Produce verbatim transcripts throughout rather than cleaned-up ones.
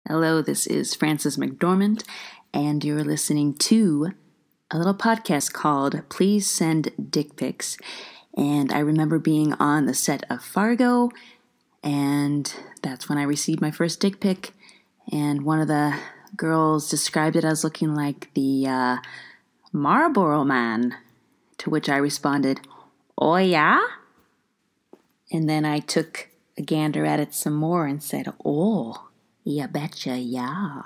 Hello, this is Frances McDormand, and you're listening to a little podcast called Please Send Dick Pics. And I remember being on the set of Fargo, and that's when I received my first dick pic. And one of the girls described it as looking like the uh, Marlboro Man, to which I responded, "Oh yeah?" And then I took a gander at it some more and said, "Oh, ya betcha, yeah."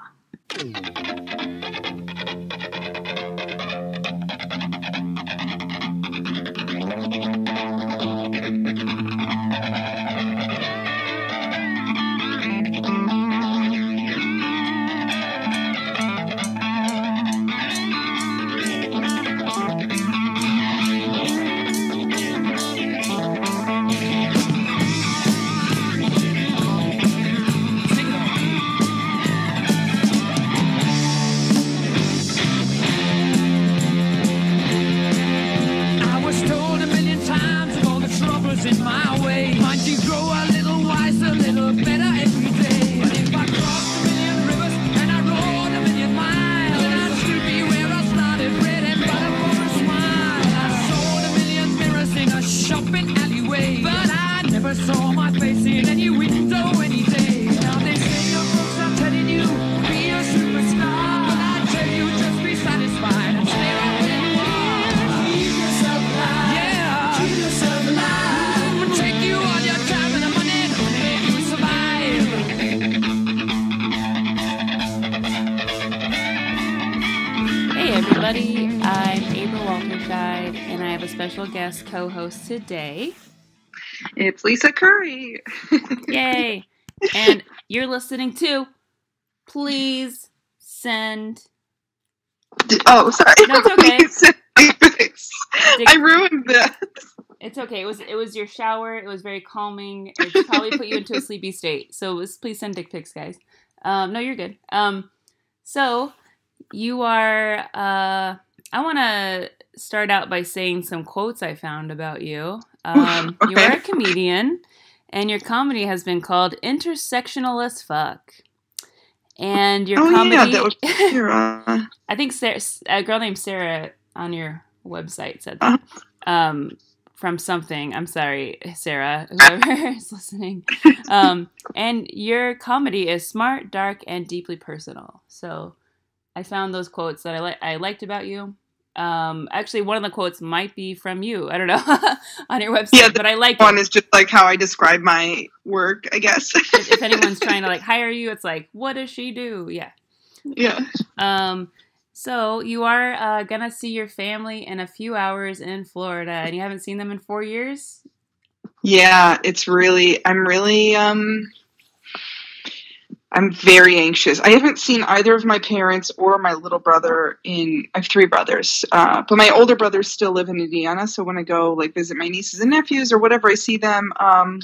Walterscheid, and I have a special guest co-host today. It's Lisa Curry. Yay! And you're listening to Please Send... Oh, sorry. No, it's okay. Please send pics. I ruined that. It's okay. It was it was your shower. It was very calming. It probably put you into a sleepy state. So it was, please send dick pics, guys. Um, no, you're good. Um, so you are... Uh, I want to start out by saying some quotes I found about you. Um, okay. You are a comedian, and your comedy has been called intersectional as fuck. And your oh, comedy... yeah, that was Sarah. I think Sarah, a girl named Sarah on your website said that. Uh, um, from something. I'm sorry, Sarah, whoever is listening. Um, and your comedy is smart, dark, and deeply personal. So I found those quotes that I, li- I liked about you. Um, actually, one of the quotes might be from you. I don't know on your website, yeah, but I like one it. is just like how I describe my work, I guess. if, if anyone's trying to like hire you, it's like, what does she do? Yeah. Yeah. Um. So you are uh, gonna see your family in a few hours in Florida, and you haven't seen them in four years. Yeah, it's really. I'm really. Um. I'm very anxious. I haven't seen either of my parents or my little brother in, I have three brothers, uh, but my older brothers still live in Indiana. So when I go like visit my nieces and nephews or whatever, I see them. Um,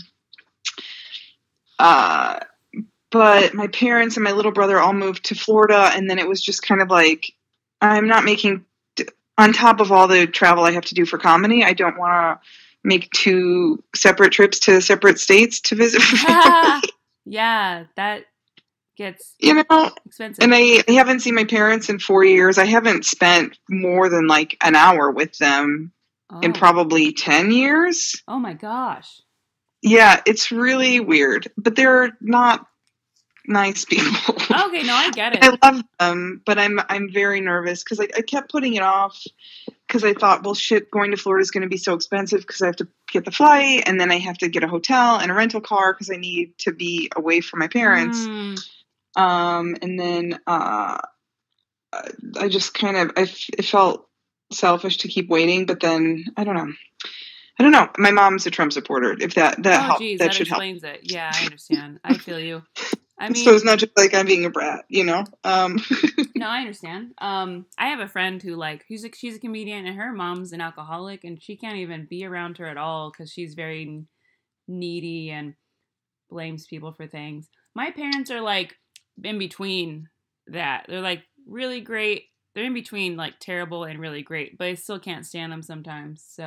uh, but my parents and my little brother all moved to Florida. And then it was just kind of like, I'm not making, on top of all the travel I have to do for comedy, I don't want to make two separate trips to separate states to visit family. Yeah, that gets you know expensive. And I, I haven't seen my parents in four years. I haven't spent more than like an hour with them oh. in probably ten years. Oh my gosh. Yeah, it's really weird, but they're not nice people. Okay, no, I get it. I love them, but I'm I'm very nervous because I, I kept putting it off because I thought, well, shit, going to Florida is going to be so expensive because I have to get the flight and then I have to get a hotel and a rental car because I need to be away from my parents. Mm. Um, and then, uh, I just kind of, I f- it felt selfish to keep waiting, but then I don't know. I don't know. My mom's a Trump supporter. If that, that oh, helps, geez, that, that should explains help. it. Yeah, I understand. I feel you. I mean, so it's not just like I'm being a brat, you know? Um, no, I understand. Um, I have a friend who like, who's a, she's a comedian and her mom's an alcoholic and she can't even be around her at all because she's very needy and blames people for things. My parents are like, in between that. They're like really great. They're in between like terrible and really great, but I still can't stand them sometimes. So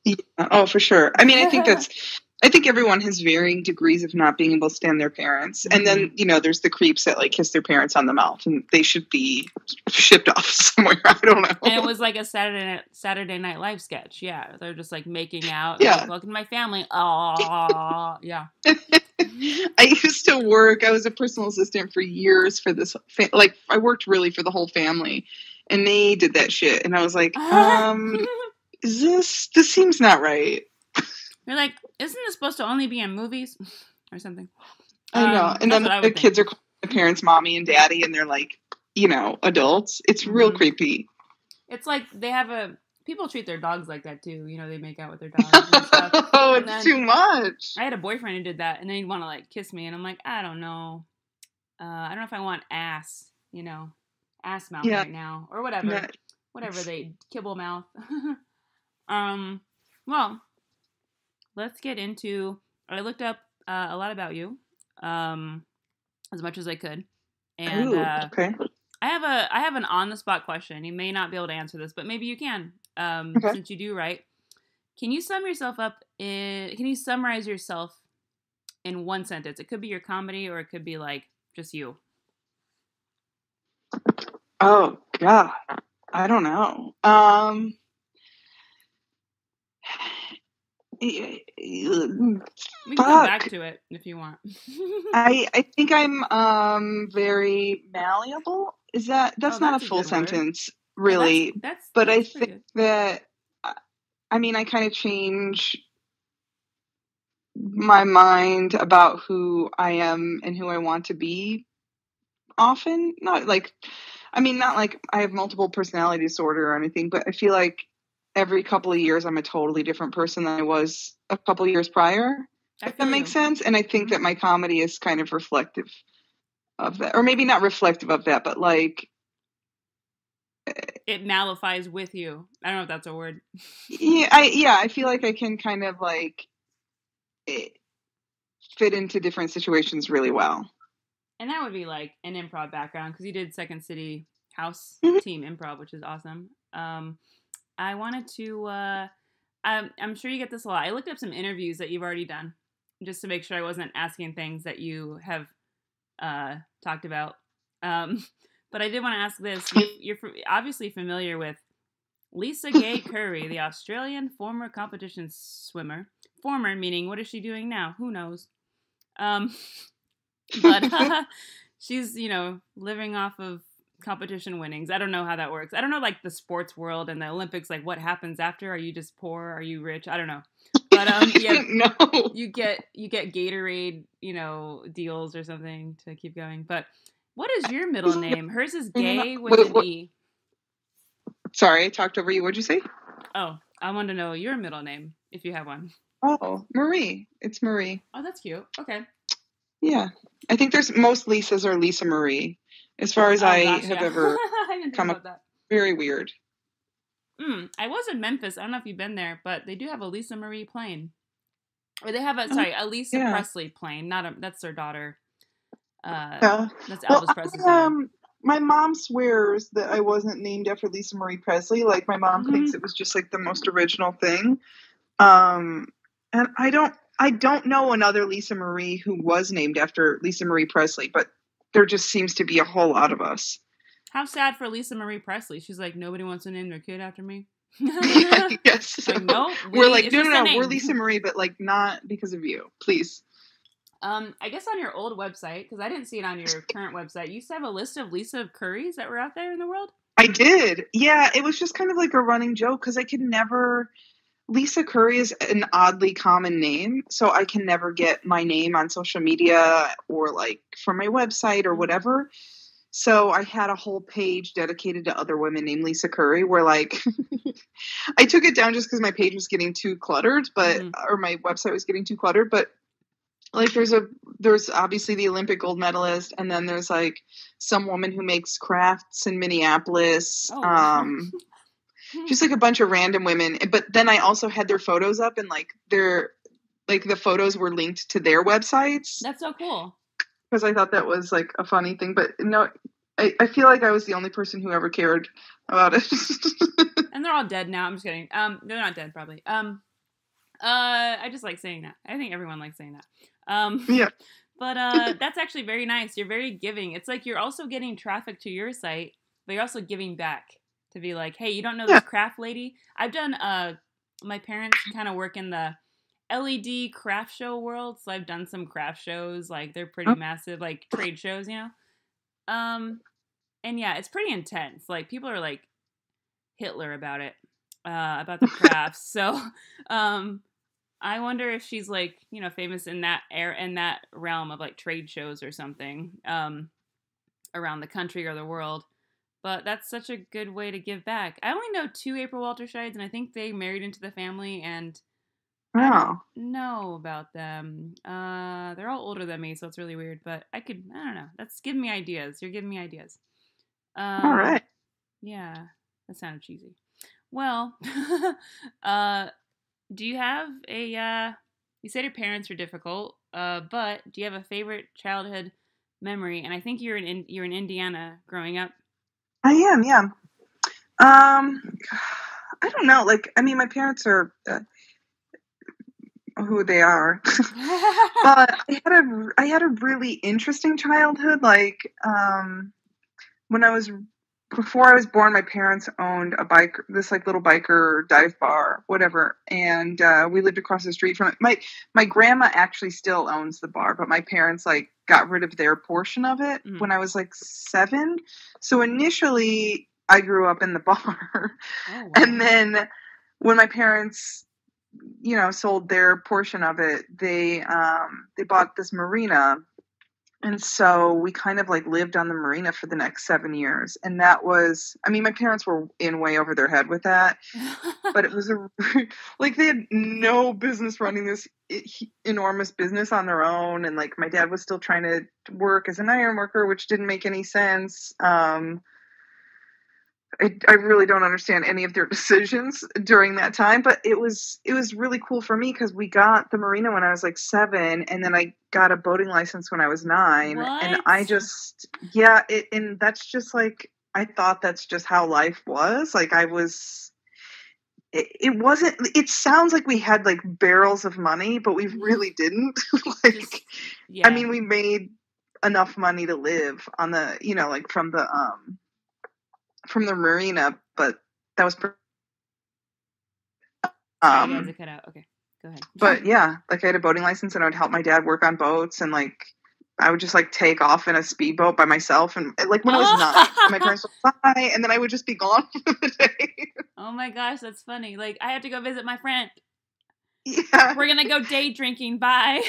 Yeah. Oh, for sure. I mean, I think that's, I think everyone has varying degrees of not being able to stand their parents. And then, you know, there's the creeps that like kiss their parents on the mouth and they should be shipped off somewhere. I don't know. And it was like a Saturday Night, Saturday Night Live sketch. Yeah. They're just like making out. Yeah. Like, welcome to my family. Oh, yeah. I used to work, I was a personal assistant for years for this, fa- like, I worked really for the whole family. And they did that shit. And I was like, um, is this, this seems not right. You're like, isn't this supposed to only be in movies or something? I know. Um, and then the think. kids are calling their parents mommy and daddy, and they're like, you know, adults. It's real mm-hmm. creepy. It's like they have a, people treat their dogs like that too. You know, they make out with their dogs and stuff. Oh, and it's too much. I had a boyfriend who did that, and then he'd want to like kiss me, and I'm like, I don't know. Uh, I don't know if I want ass, you know, ass mouth yeah. right now, or whatever. Yeah. Whatever they, kibble mouth. um, well... Let's get into, I looked up uh, a lot about you, um, as much as I could. And Ooh, uh, okay. I have a I have an on-the-spot question. You may not be able to answer this, but maybe you can, um, okay. since you do write. Can you sum yourself up in, can you summarize yourself in one sentence? It could be your comedy or it could be like just you. Oh, God. I don't know. Um... We can come back to it if you want. I I think I'm um very malleable. Is that that's, oh, that's not a full a sentence, word. really? Yeah, that's, that's, but that's I think good. that I mean I kind of change my mind about who I am and who I want to be often. Not like I mean not like I have multiple personality disorder or anything, but I feel like every couple of years, I'm a totally different person than I was a couple of years prior. If that makes sense. And I think mm-hmm. that my comedy is kind of reflective of that. Or maybe not reflective of that, but like... It nullifies with you. I don't know if that's a word. yeah, I yeah, I feel like I can kind of like it, fit into different situations really well. And that would be like an improv background, because you did Second City House mm-hmm. team improv, which is awesome. Um... I wanted to, uh, I'm, I'm sure you get this a lot. I looked up some interviews that you've already done just to make sure I wasn't asking things that you have uh, talked about. Um, but I did want to ask this. You're, you're obviously familiar with Lisa Gay Curry, the Australian former competition swimmer. Former meaning, what is she doing now? Who knows? Um, but uh, she's, you know, living off of competition winnings. I don't know how that works. I don't know, like the sports world and the Olympics, like what happens after. Are you just poor? Are you rich? I don't know. But um, yeah, no. you get you get Gatorade, you know, deals or something to keep going. But what is your middle name? Hers is Gay with Wait, an what? E. Sorry, I talked over you. What'd you say? Oh, I want to know your middle name if you have one. Oh, Marie. It's Marie. Oh, that's cute. Okay. Yeah, I think there's most Lisas are Lisa Marie. As far as oh, I gosh, have yeah. ever come up, that. Very weird. Mm, I was in Memphis. I don't know if you've been there, but they do have a Lisa Marie plane, or they have a sorry, a Lisa yeah. Presley plane. Not a that's their daughter. Uh, yeah. That's Elvis well, Presley's daughter. Um, my mom swears that I wasn't named after Lisa Marie Presley. Like my mom mm-hmm. thinks it was just like the most original thing. Um, and I don't, I don't know another Lisa Marie who was named after Lisa Marie Presley, but there just seems to be a whole lot of us. How sad for Lisa Marie Presley. She's like, nobody wants to name their kid after me. yes. So like, no, we, we're like, no, no, no, we're Lisa Marie, but like not because of you, please. Um, I guess on your old website, because I didn't see it on your current website, you used to have a list of Lisa Currys that were out there in the world? I did. Yeah, it was just kind of like a running joke because I could never... Lisa Curry is an oddly common name, so I can never get my name on social media or like from my website or whatever. So I had a whole page dedicated to other women named Lisa Curry where like I took it down just because my page was getting too cluttered, but mm-hmm. or my website was getting too cluttered. But like there's a there's obviously the Olympic gold medalist, and then there's like some woman who makes crafts in Minneapolis. Oh. Um just like a bunch of random women. But then I also had their photos up and like their like the photos were linked to their websites. That's so cool. Because I thought that was like a funny thing. But no, I, I feel like I was the only person who ever cared about it. And they're all dead now. I'm just kidding. Um, they're not dead probably. Um, I just like saying that. I think everyone likes saying that. Um, Yeah. But uh, that's actually very nice. You're very giving. It's like you're also getting traffic to your site, but you're also giving back to be like, hey, you don't know Yeah. this craft lady? I've done, uh, my parents kind of work in the L E D craft show world, so I've done some craft shows. Like, they're pretty Oh. massive, like, trade shows, you know? Um, and yeah, it's pretty intense. Like, people are, like, Hitler about it, uh, about the crafts. So, um... I wonder if she's like, you know, famous in that air in that realm of like trade shows or something um, around the country or the world. But that's such a good way to give back. I only know two April Walterscheids, and I think they married into the family, and I don't know about them. Uh, they're all older than me, so it's really weird. But I could, I don't know. That's giving me ideas. You're giving me ideas. Um, All right. Yeah, that sounded cheesy. Well, uh. Do you have a, uh, you said your parents were difficult, uh, but do you have a favorite childhood memory? And I think you're in, you're in Indiana growing up. I am, yeah. Um, I don't know. Like, I mean, my parents are uh, who they are, but I had a, I had a really interesting childhood. Like, um, when I was Before I was born, my parents owned a bike, this like little biker dive bar, whatever, and uh, we lived across the street from it. My my grandma actually still owns the bar, but my parents like got rid of their portion of it mm. when I was like seven. So initially, I grew up in the bar, oh, wow. And then when my parents, you know, sold their portion of it, they um, they bought this marina. And so we kind of like lived on the marina for the next seven years. And that was, I mean, my parents were in way over their head with that, but it was a, like they had no business running this enormous business on their own. And like my dad was still trying to work as an iron worker, which didn't make any sense. Um, I, I really don't understand any of their decisions during that time, but it was it was really cool for me because we got the marina when I was like seven, and then I got a boating license when I was nine, what? and I just yeah, it, and that's just like I thought that's just how life was. Like I was, it, it wasn't. It sounds like we had like barrels of money, but we really didn't. like, just, yeah. I mean, we made enough money to live on the, you know, like from the um. from the marina, but that was pretty, um Sorry, guys, cut out. Okay, go ahead. But yeah, like I had a boating license and I would help my dad work on boats, and like I would just like take off in a speedboat by myself, and like when I was nine, my parents would fly, and then I would just be gone for the day. Oh my gosh, that's funny. Like I have to go visit my friend. Yeah, we're gonna go day drinking. Bye.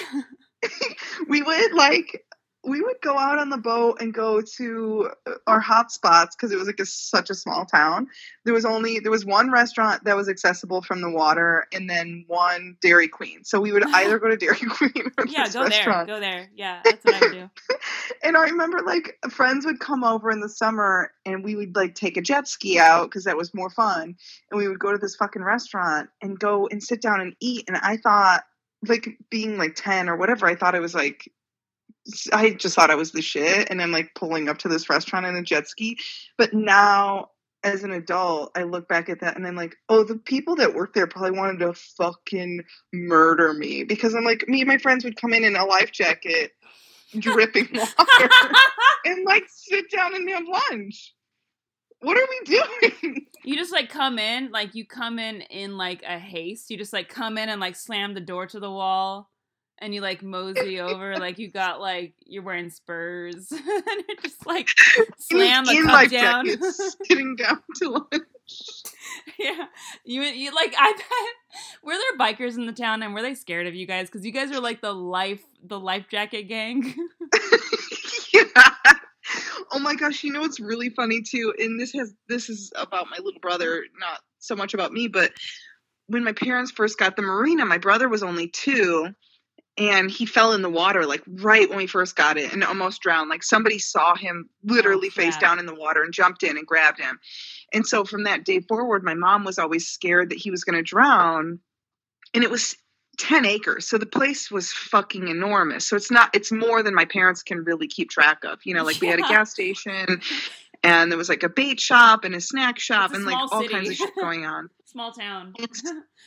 We would like we would go out on the boat and go to our hot spots because it was like a, such a small town. There was only, there was one restaurant that was accessible from the water, and then one Dairy Queen. So we would either go to Dairy Queen or yeah, this go restaurant. there, go there. Yeah, that's what I would do. And I remember like friends would come over in the summer and we would like take a jet ski out because that was more fun. And we would go to this fucking restaurant and go and sit down and eat. And I thought, like being like ten or whatever, I thought it was like, I just thought I was the shit, and I'm like pulling up to this restaurant in a jet ski. But now, as an adult, I look back at that and I'm like, oh, the people that worked there probably wanted to fucking murder me, because I'm like, me and my friends would come in in a life jacket, dripping water, and like sit down and have lunch. What are we doing? You just like come in, like you come in in like a haste. You just like come in and like slam the door to the wall. And you like mosey over, like you got like you're wearing Spurs, and you just like slam the cup down, sitting down to lunch. Yeah, you you like I bet were there bikers in the town, and were they scared of you guys? Because you guys are like the life the life jacket gang. Yeah. Oh my gosh, you know what's really funny too, and this has this is about my little brother, not so much about me, but when my parents first got the marina, my brother was only two. And he fell in the water, like, right when we first got it, and almost drowned. Like, somebody saw him literally oh, face down in the water and jumped in and grabbed him. And so from that day forward, my mom was always scared that he was going to drown. And it was ten acres. So the place was fucking enormous. So it's not, it's more than my parents can really keep track of. You know, like, yeah. We had a gas station, and there was, like, a bait shop and a snack shop, and, like, all city. kinds of shit going on. Small town.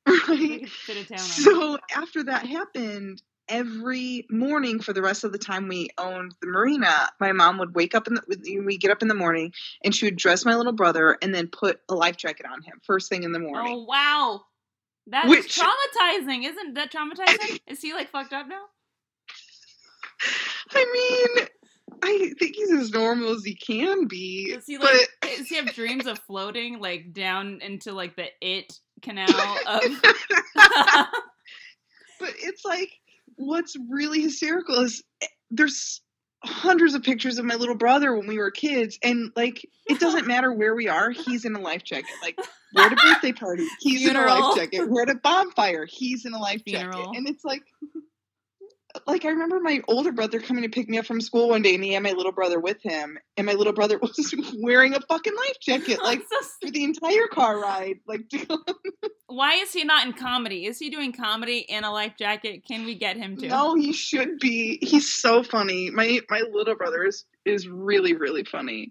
Right? could fit a town on. So after that happened, every morning for the rest of the time we owned the marina, my mom would wake up in the, we get up in the morning and she would dress my little brother and then put a life jacket on him first thing in the morning. Oh, wow. That's Which, traumatizing. Isn't that traumatizing? Is he like fucked up now? I mean, I think he's as normal as he can be. Does he but... like, does he have dreams of floating like down into like the it canal of... But it's like, what's really hysterical is there's hundreds of pictures of my little brother when we were kids, and like it doesn't matter where we are, he's in a life jacket. Like we're at a birthday party, he's Funeral. in a life jacket. We're at a bonfire, he's in a life Funeral. jacket. And it's like like I remember my older brother coming to pick me up from school one day, and he had my little brother with him, and my little brother was wearing a fucking life jacket like so for the entire car ride. Like, why is he not in comedy? Is he doing comedy in a life jacket? Can we get him to? No, he should be. He's so funny. My my little brother is is really really funny.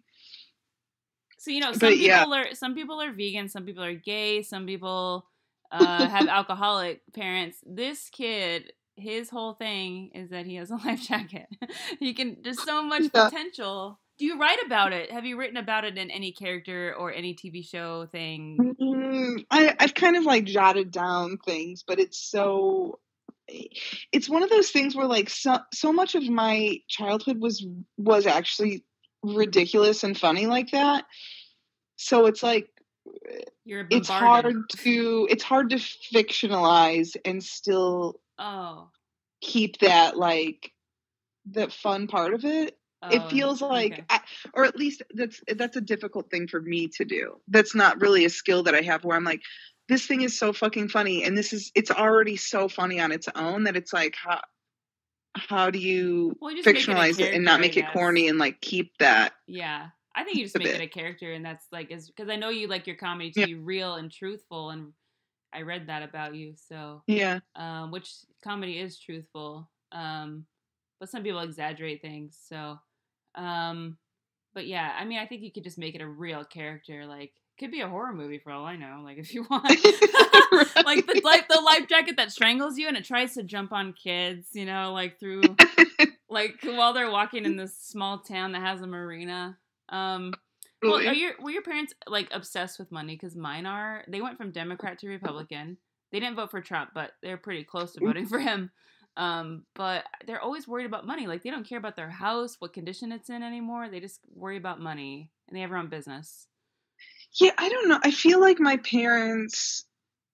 So you know, some but, people yeah. are some people are vegan, some people are gay, some people uh, have alcoholic parents. This kid, his whole thing is that he has a life jacket. He can, there's so much yeah. potential. Do you write about it? Have you written about it in any character or any T V show thing? Mm, I, I've kind of like jotted down things, but it's so, it's one of those things where like so, so much of my childhood was, was actually ridiculous and funny like that. So it's like, You're it's hard to, it's hard to fictionalize and still Oh, keep that like the fun part of it. Oh, it feels like, okay. I, or at least that's that's a difficult thing for me to do. That's not really a skill that I have. Where I'm like, this thing is so fucking funny, and this is it's already so funny on its own that it's like, how how do you well, you fictionalize it, it and not make it corny and like keep that? Yeah, I think you just make bit. it a character, and that's like is because I know you like your comedy to yeah. be real and truthful and. I read that about you, so yeah. Um, which comedy is truthful, um, but some people exaggerate things. So, um, but yeah, I mean, I think you could just make it a real character. Like, could be a horror movie for all I know. Like, if you want, right. like the like the life jacket that strangles you and it tries to jump on kids, you know, like through, like while they're walking in this small town that has a marina. Um, Well, are your were your parents like obsessed with money? Because mine are. They went from Democrat to Republican. They didn't vote for Trump, but they're pretty close to voting for him. Um, but they're always worried about money. Like they don't care about their house, what condition it's in anymore. They just worry about money, and they have their own business. Yeah, I don't know. I feel like my parents.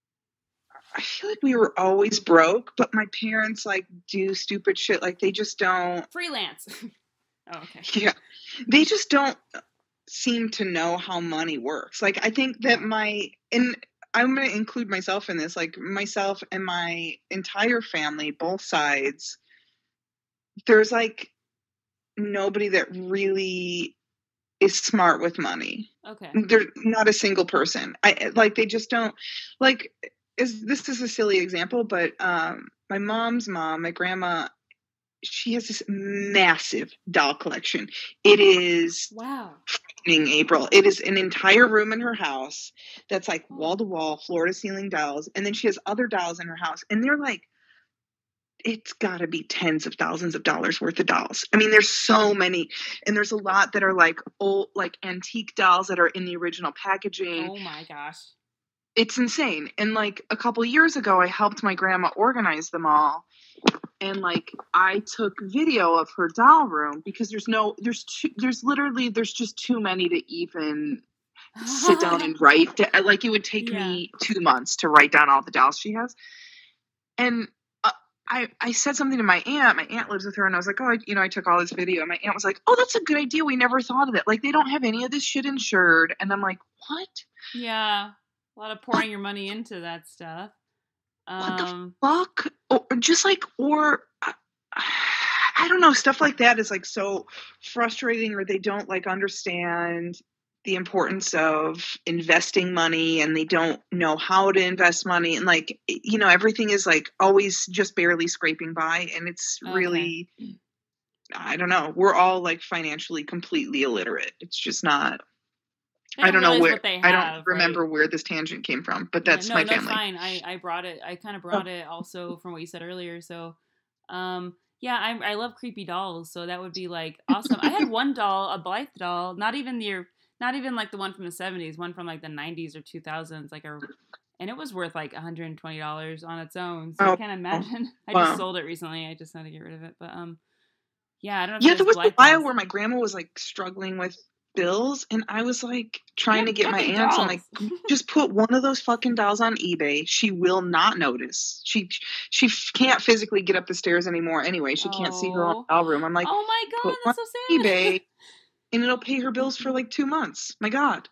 I feel like we were always broke, but my parents like do stupid shit. Like they just don't freelance. Oh, okay. Yeah, they just don't. Seem to know how money works. Like I think that my and I'm going to include myself in this, like myself and my entire family, both sides, there's like nobody that really is smart with money. Okay. There's not a single person. I like they just don't like is this is a silly example, but um my mom's mom, my grandma, she has this massive doll collection. It is wow. April. It is an entire room in her house that's like wall to wall, floor to ceiling dolls, and then she has other dolls in her house, and they're like, it's got to be tens of thousands of dollars worth of dolls. I mean, there's so many, and there's a lot that are like old, like antique dolls that are in the original packaging. Oh my gosh, it's insane. And like a couple years ago, I helped my grandma organize them all. And like I took video of her doll room because there's no there's too, there's literally there's just too many to even sit down and write. Like it would take yeah. me two months to write down all the dolls she has. And uh, I I said something to my aunt. My aunt lives with her, and I was like, oh, I, you know, I took all this video. And my aunt was like, oh, that's a good idea. We never thought of it. Like they don't have any of this shit insured. And I'm like, what? Yeah, a lot of pouring your money into that stuff. What Um, the fuck? Or just like, or I don't know, stuff like that is like so frustrating, or they don't like understand the importance of investing money, and they don't know how to invest money, and like, you know, everything is like always just barely scraping by, and it's okay. really, I don't know, we're all like financially completely illiterate. It's just not. They I don't don't know realize where, what they I don't have, remember right? where this tangent came from, but Yeah, that's no, my no, family. fine. I, I brought it. I kind of Oh, brought it also from what you said earlier. So, um, yeah, I I love creepy dolls. So that would be like awesome. I had one doll, a Blythe doll, not even the, not even like the one from the seventies, one from like the nineties or two thousands, like a, and it was worth like one hundred twenty dollars on its own. So I oh, can't imagine. I just wow. sold it recently. I just had to get rid of it. But um, yeah, I don't know if Yeah, you there guys was a Blythe while dolls. where my grandma was like struggling with bills, and I was like You trying to have get my fucking aunts. I'm like, dolls. just put one of those fucking dolls on eBay. She will not notice. She she f- can't physically get up the stairs anymore. Anyway, she can't see her own Oh, doll room. I'm like, oh my put God, one that's so on sad. eBay, and it'll pay her bills for like two months. My God.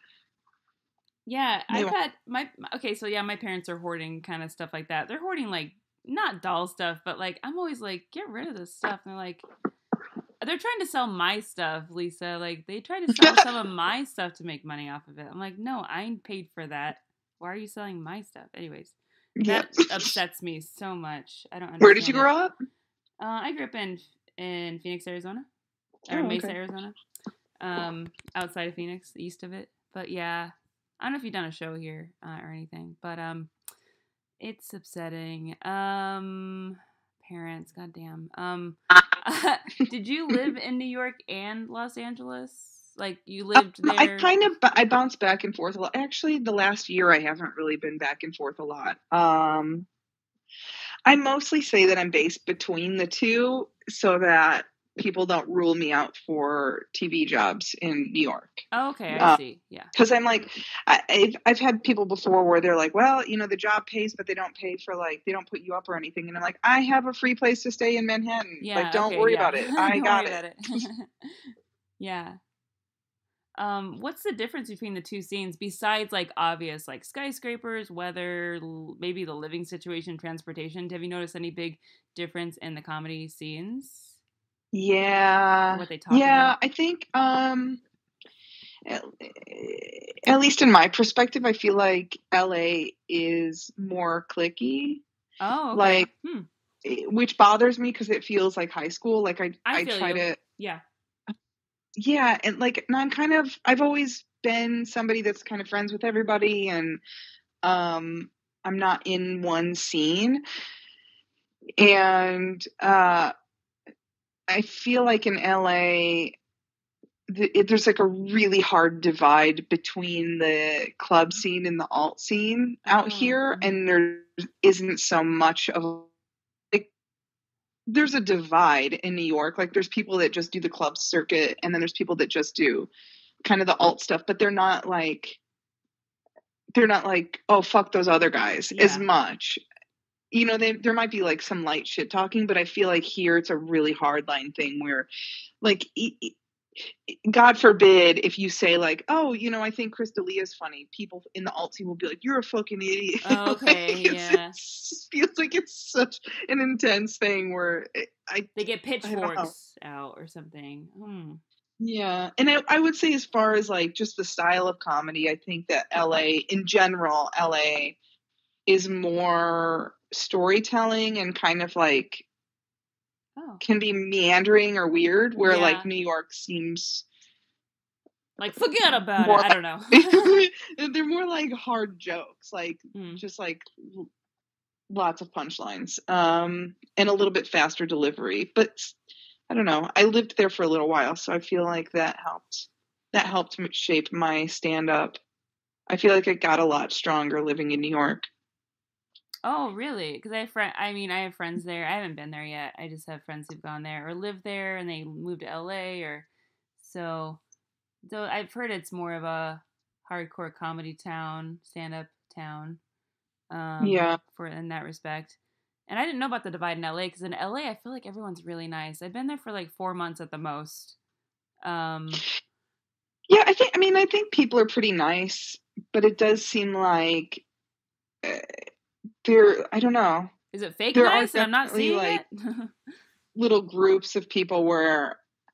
Yeah, They I've won't. had my okay, so yeah, my parents are hoarding kind of stuff like that. They're hoarding like not doll stuff, but like I'm always like, get rid of this stuff. And they're like, they're trying to sell my stuff, Lisa. Like they try to sell some of my stuff to make money off of it. I'm like, no, I ain't paid for that. Why are you selling my stuff? Anyways, Yeah. that upsets me so much. I don't Where did you understand it. grow up? Uh, I grew up in in Phoenix, Arizona, or Oh, Mesa, okay. Arizona, um, outside of Phoenix, east of it. But yeah, I don't know if you've done a show here uh, or anything, but um, it's upsetting. Um, parents, goddamn. Um, did you live in New York and Los Angeles? Like you Um, lived I there? kind of I bounce back and forth a lot. Actually, the last year I haven't really been back and forth a lot. Um, I mostly say that I'm based between the two so that people don't rule me out for T V jobs in New York. Oh, okay, I Uh, see. Yeah. Because I'm like, I, I've, I've had people before where they're like, well, you know, the job pays, but they don't pay for like, they don't put you up or anything. And I'm like, I have a free place to stay in Manhattan. Like, Yeah. don't Okay. worry Yeah. about it. I Don't got worry it. about it. Yeah. Um, what's the difference between the two scenes besides like obvious like skyscrapers, weather, l- maybe the living situation, transportation? Have you noticed any big difference in the comedy scenes or Yeah. what they talk Yeah. about? I think, um, at, at least in my perspective, I feel like L A is more cliquey, Oh, okay. like, Hmm. which bothers me because it feels like high school. Like I, I I feel try you. to, Yeah. yeah, and like, and I'm kind of, I've always been somebody that's kind of friends with everybody, and um, I'm not in one scene, and uh, I feel like in L A, the, it, there's like a really hard divide between the club scene and the alt scene out Oh. here, Mhm. and there isn't so much of like there's a divide in New York. Like there's people that just do the club circuit, and then there's people that just do kind of the alt stuff, but they're not like they're not like, oh fuck those other guys as Yeah. much. You know, they, there might be like some light shit talking, but I feel like here it's a really hard line thing where like e- e- God forbid if you say like, oh, you know, I think Chris D'Elia is funny. People in the alt team will be like, you're a fucking idiot. Oh, Like, okay. it's, Yeah. it's feels like it's such an intense thing where it, I They get I don't know. pitchforks out or something. Hmm. Yeah, and I, I would say as far as like just the style of comedy, I think that L A in general, L A is more storytelling and kind of like Oh. can be meandering or weird, where like Yeah. New York seems Like forget about it. more I don't know. like they're more like hard jokes, like Hmm. just like lots of punchlines, um, and a little bit faster delivery. But I don't know. I lived there for a little while, so I feel like that helped. That helped m- shape my stand up. I feel like I got a lot stronger living in New York. Oh, really? Because I have friend. I mean, I have friends there. I haven't been there yet. I just have friends who've gone there or lived there, and they moved to L A. Or so. Though I've heard it's more of a hardcore comedy town, stand-up town. Um, Yeah. for in that respect. And I didn't know about the divide in L A because in L A I feel like everyone's really nice. I've been there for like four months at the most. Um, Yeah, I think, I mean, I think people are pretty nice, but it does seem like uh, there, I don't know. is it fake There are nice and I'm not definitely seeing like it? little groups of people where,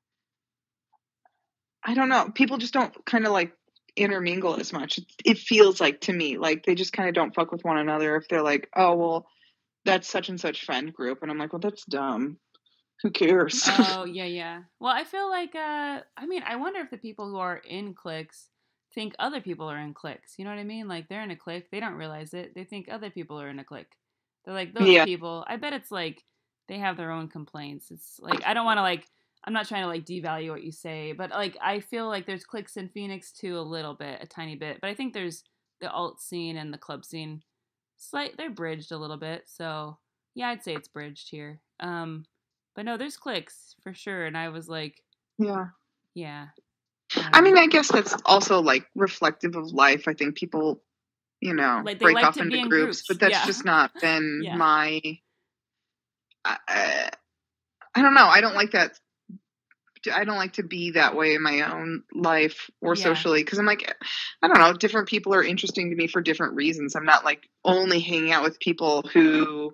I don't know, people just don't kind of like intermingle as much. It, it feels like to me, like they just kind of don't fuck with one another if they're like, oh, well, that's such and such friend group. And I'm like, well, that's dumb. Who cares? Oh, yeah, yeah. Well, I feel like uh I mean, I wonder if the people who are in cliques think other people are in cliques. You know what I mean? Like they're in a clique. They don't realize it. They think other people are in a clique. They're like, those Yeah. people, I bet it's like they have their own complaints. It's like, I don't want to like, I'm not trying to like devalue what you say, but like I feel like there's cliques in Phoenix too, a little bit, a tiny bit. But I think there's the alt scene and the club scene, slight they're bridged a little bit. So yeah, I'd say it's bridged here. Um, but no, there's cliques for sure. And I was like, Yeah. yeah. I mean, I guess that's also like reflective of life. I think people, you know, Like, they break like off to into be in groups, groups. but that's Yeah. just not been Yeah. my. I, I don't know. I don't like that. I don't like to be that way in my own life or Yeah. socially because I'm like, I don't know. Different people are interesting to me for different reasons. I'm not like only hanging out with people who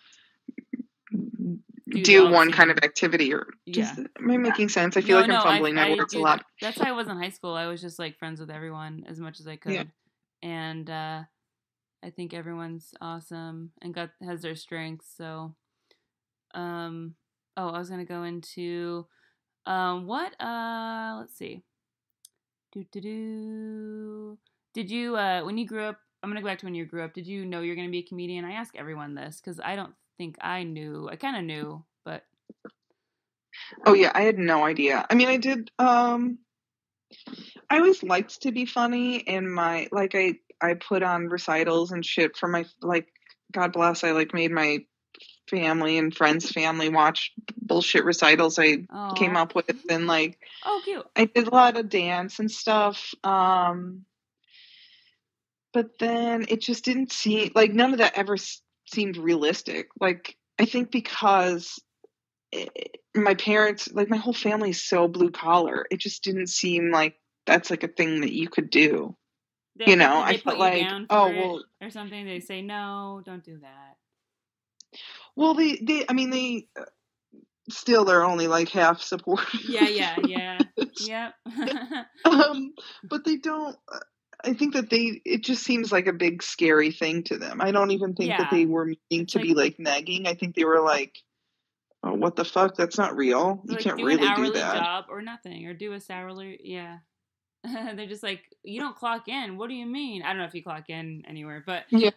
Do do, the one alt kind scene. of activity. Or Yeah. does, am I making sense? I feel No, like no, I'm fumbling my I, I words a did. lot. That's how I was in high school. I was just like friends with everyone as much as I could. Yeah. And uh, I think everyone's awesome and got has their strengths. So, um, oh, I was gonna go into um, what? Uh, let's see. Do do do. Did you uh, when you grew up? I'm gonna go back to when you grew up. Did you know you're gonna be a comedian? I ask everyone this because I don't think I knew. I kind of knew, but Oh yeah, I had no idea. I mean, I did. Um, I always liked to be funny, and my like I I put on recitals and shit for my like. God bless. I like made my family and friends' family watch bullshit recitals I Aw. came up with, and like oh, cute. I did a lot of dance and stuff. Um, but then it just didn't seem like none of that ever s- seemed realistic. Like I think because it, my parents, like my whole family is so blue collar, it just didn't seem like that's like a thing that you could do. They, You know, did they I put felt you like, down for oh it well, or something? They say no, don't do that. well they they I mean they uh, still they're only like half supportive. Yeah, yeah, yeah, yep. um, but they don't. uh, I think that they. It just seems like a big scary thing to them. I don't even think that Yeah. they were meaning It's to like- be like nagging. I think they were like, oh, what the fuck? That's not real. You like can't do really an hourly do that. job or nothing, or do a salary. Yeah. They're just like, you don't clock in. What do you mean? I don't know if you clock in anywhere, but Yeah.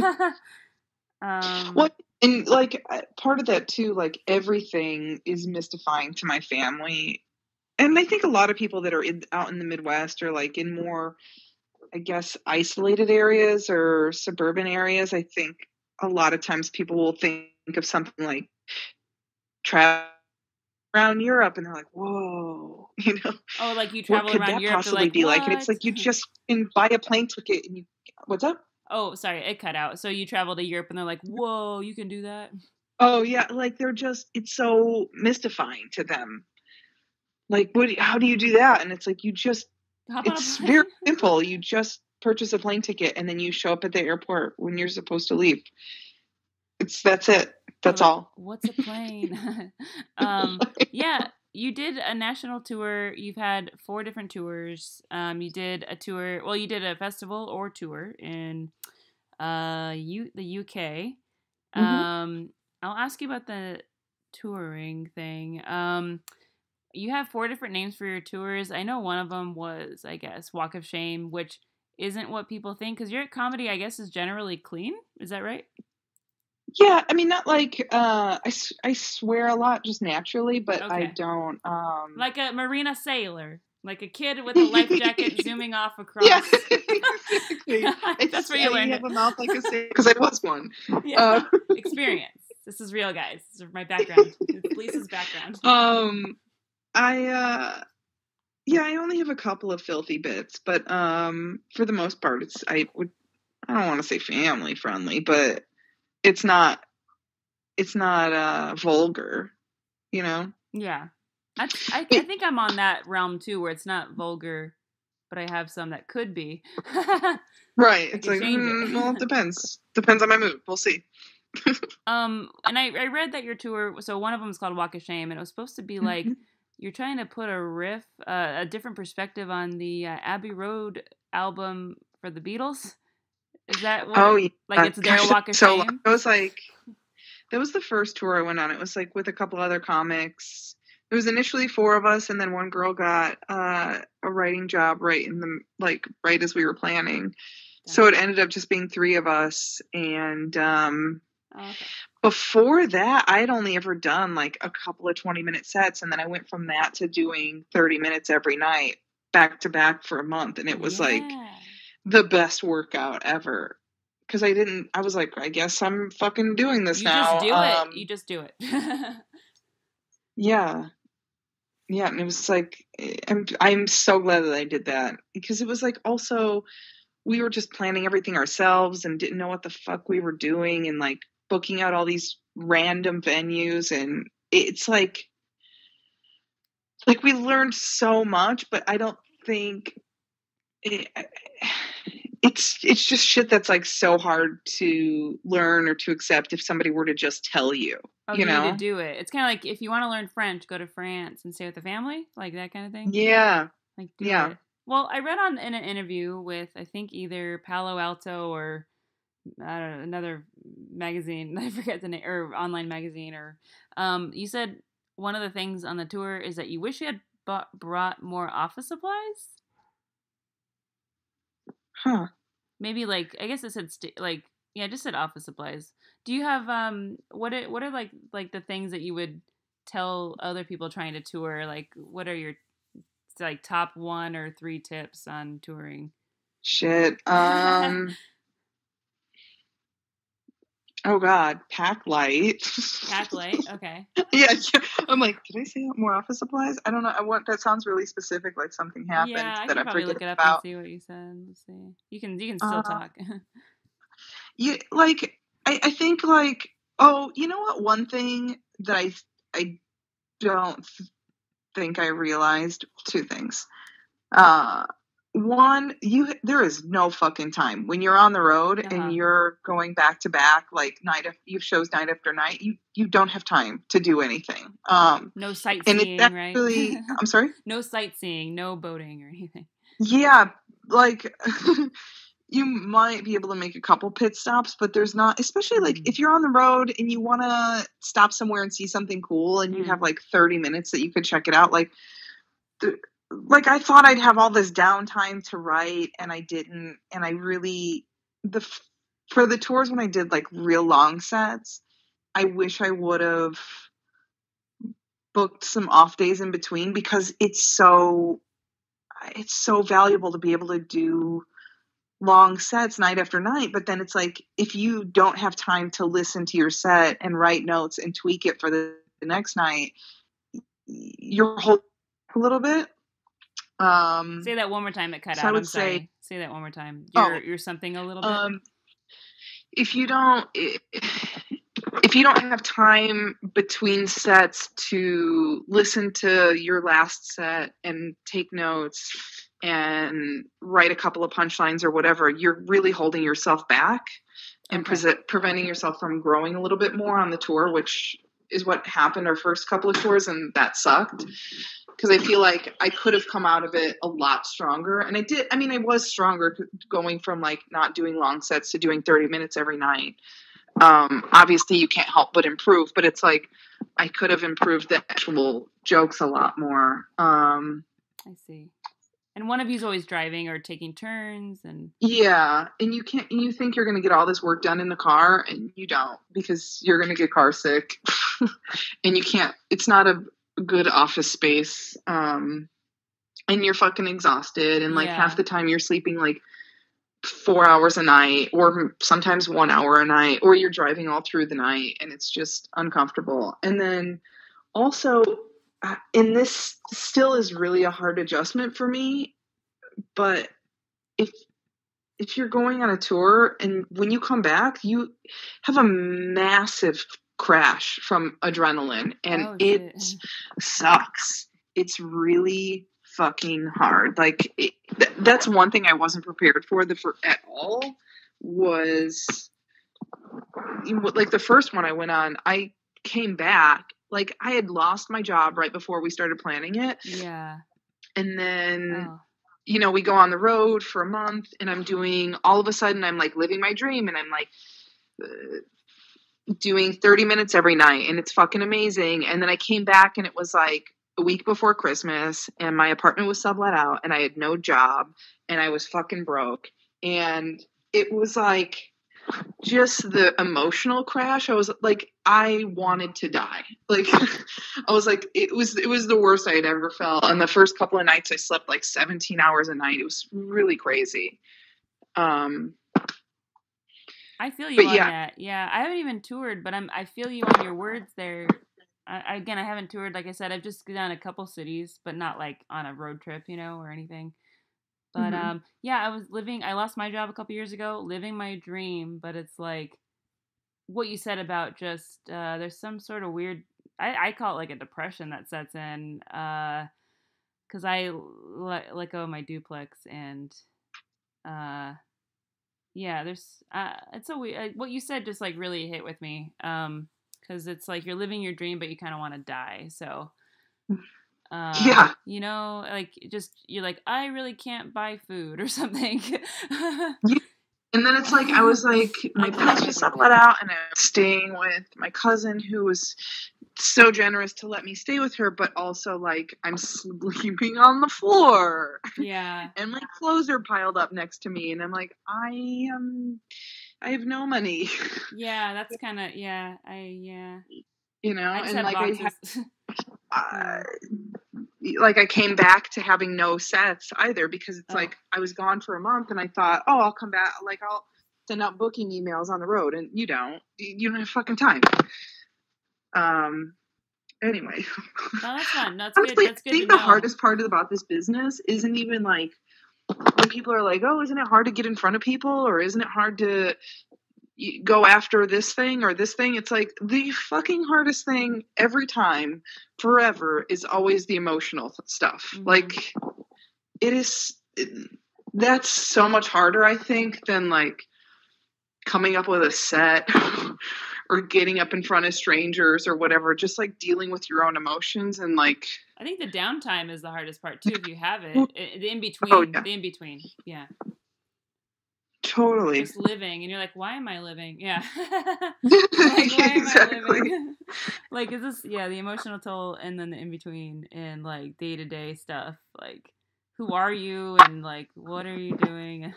um, What and like uh, part of that too, like everything is mystifying to my family, and I think a lot of people that are in, out in the Midwest or like in more, I guess, isolated areas or suburban areas. I think a lot of times people will think of something like travel around Europe, and they're like, "Whoa, you know, oh, like you what travel could around that Europe. They're possibly like, be what? like?" And it's like you just can buy a plane ticket and you. What's up? Oh, sorry, it cut out. So you travel to Europe, and they're like, whoa, you can do that. Oh yeah, like they're just. It's so mystifying to them. Like, what? How do you do that? And it's like you just. Hop on a It's plane. very simple. You just purchase a plane ticket and then you show up at the airport when you're supposed to leave. It's that's it. That's They're like, all. What's a plane? um, yeah, you did a national tour. You've had four different tours. Um, you did a tour. Well, you did a festival or tour in uh, U- the U K. Mhm. Um, I'll ask you about the touring thing. Um, you have four different names for your tours. I know one of them was, I guess, Walk of Shame, which isn't what people think because your comedy, I guess, is generally clean. Is that right? Yeah, I mean, not like uh, I, s- I swear a lot just naturally, but I Okay. don't. Um... Like a marina sailor, like a kid with a life jacket zooming off across. Yeah, exactly. That's It's- where you I learned have it. a mouth like a sailor because I was one. Yeah, Uh, experience. This is real, guys. This is my background. It's Lisa's background. um, I uh, yeah, I only have a couple of filthy bits, but um, for the most part, it's I would I don't want to say family friendly, but it's not it's not uh vulgar, you know. Yeah, I, I I think I'm on that realm too, where it's not vulgar, but I have some that could be. Right. I It's can like, change it. mm, well, it depends. Depends on my mood. We'll see. Um, and I, I read that your tour, so one of them is called Walk of Shame, and it was supposed to be like you're trying to put a riff, uh, a different perspective on the uh, Abbey Road album for the Beatles. Is that what? Oh, yeah. Like it's their Gosh, Walk of so Shame? I was like, that was the first tour I went on. It was like with a couple other comics. it was initially four of us, and then one girl got uh, a writing job right in the like right as we were planning. So it ended up just being three of us, and um, Oh, okay. before that, I had only ever done like a couple of twenty minute sets, and then I went from that to doing thirty minutes every night, back to back for a month, and it was like Yeah. the best workout ever. Because I didn't, I was like, I guess I'm fucking doing this You now. just do Um, it. You just do it. yeah. Yeah, and it was like, I'm, I'm so glad that I did that. Because it was like also, we were just planning everything ourselves and didn't know what the fuck we were doing and like booking out all these random venues. And it's like, like we learned so much, but I don't think it, it's, it's just shit that's like so hard to learn or to accept if somebody were to just tell you, Oh, you you know? need to do it. It's kind of like if you want to learn French, go to France and stay with the family, like that kind of thing. Yeah. Like do Yeah. it. Well, I read on in an interview with I think either Palo Alto or I don't know, another magazine. I forget the name or online magazine or um. You said one of the things on the tour is that you wish you had bought, brought more office supplies. Huh. Maybe like I guess it said st- like yeah, it just said office supplies. Do you have um what are, what are like like the things that you would tell other people trying to tour? Like what are your like top one or three tips on touring? Shit. Um, oh God, pack light. Pack light. Okay. Yeah, yeah. I'm like, did I say more office supplies? I don't know. I want that sounds really specific, like something happened Yeah, I that can I'm probably look forgetting it up and about. see what you said. Let's see. You can you can still Uh, talk. you like, I, I think like, oh, you know what? One thing that I I don't think I realized. Two things. Uh, one, you there is no fucking time when you're on the road and Uh-huh. you're going back to back, like night af- you shows night after night. You you don't have time to do anything. Um, No and it's sightseeing, right? actually, I'm sorry. No sightseeing, no boating or anything. Yeah, like you might be able to make a couple pit stops, but there's not, especially like Mm. if you're on the road and you want to stop somewhere and see something cool and you Mm. have like thirty minutes that you could check it out. Like, the, like I thought I'd have all this downtime to write and I didn't. And I really, the, for the tours when I did like real long sets, I wish I would have booked some off days in between because it's so, it's so valuable to be able to do long sets night after night. But then it's like, if you don't have time to listen to your set and write notes and tweak it for the, the next night, you're holding a little bit. Um, Say that one more time. It cut so out. I would I'm sorry. say, Say that one more time. oh, You're you're something a little bit. um, if you don't, if you don't have time between sets to listen to your last set and take notes and write a couple of punchlines or whatever, you're really holding yourself back and Okay. pre- preventing yourself from growing a little bit more on the tour, which is what happened our first couple of tours, and that sucked. Because I feel like I could have come out of it a lot stronger. And I did, I mean, I was stronger going from like not doing long sets to doing thirty minutes every night. Um, obviously you can't help but improve, but it's like, I could have improved the actual jokes a lot more. Um, I see. And one of you's always driving or taking turns and yeah. And you can't, you think you're going to get all this work done in the car and you don't, because you're going to get car sick and you can't, it's not a good office space. Um, and you're fucking exhausted. And like yeah. half the time you're sleeping like four hours a night or sometimes one hour a night, or you're driving all through the night and it's just uncomfortable. And then also, uh, and this still is really a hard adjustment for me, but if if you're going on a tour and when you come back, you have a massive crash from adrenaline and Oh, it shit. sucks. It's really fucking hard. Like it, th- that's one thing I wasn't prepared for the for at all was like the first one I went on, I came back like I had lost my job right before we started planning it. Yeah. And then Oh. you know, we go on the road for a month and I'm doing, all of a sudden I'm like living my dream and I'm like uh, doing thirty minutes every night and it's fucking amazing. And then I came back and it was like a week before Christmas, and my apartment was sublet out, and I had no job, and I was fucking broke. And it was like just the emotional crash. I was like, I wanted to die. Like, I was like, it was it was the worst I had ever felt. And the first couple of nights, I slept like seventeen hours a night. It was really crazy. Um, I feel you but on yeah. that. Yeah, I haven't even toured, but I'm I feel you on your words there. I, again, I haven't toured. Like I said, I've just done a couple cities, but not like on a road trip, you know, or anything. But Mhm. um, yeah, I was living. I lost my job a couple years ago, living my dream. But it's like what you said about just uh, there's some sort of weird. I, I call it like a depression that sets in because I let, let go of my duplex and uh, yeah, there's uh, it's a weird. What you said just like really hit with me. Um, because it's like you're living your dream, but you kind of want to die. So. Uh, Yeah. you know, like just you're like, I really can't buy food or something. Yeah. And then it's like, I was like, my place was sublet out, and I was staying with my cousin who was so generous to let me stay with her, but also like I'm sleeping on the floor. Yeah. And my clothes are piled up next to me, and I'm like, I am, I have no money. Yeah, that's kind of yeah. I yeah. You know, I just and had like boxes. I had, uh, like I came back to having no sets either, because it's Oh. like I was gone for a month, and I thought, oh, I'll come back. Like I'll send out booking emails on the road, and you don't. You don't have fucking time. Um. Anyway. No, that's fine. That's Honestly, good. That's good I think to the know. hardest part about this business isn't even like when people are like, oh, isn't it hard to get in front of people, or isn't it hard to go after this thing or this thing? It's like the fucking hardest thing every time, forever, is always the emotional stuff. Mm-hmm. Like it is, it, that's so much harder, I think, than like coming up with a set or getting up in front of strangers or whatever. Just like dealing with your own emotions and like. I think the downtime is the hardest part too. If you have it, the in between, oh, yeah. the in between, yeah. Totally. Just living, and you're like, why am I living? Yeah. Like, why exactly. am I living? Like, is this, yeah, the emotional toll, and then the in between, and like day to day stuff. Like, who are you, and like, what are you doing?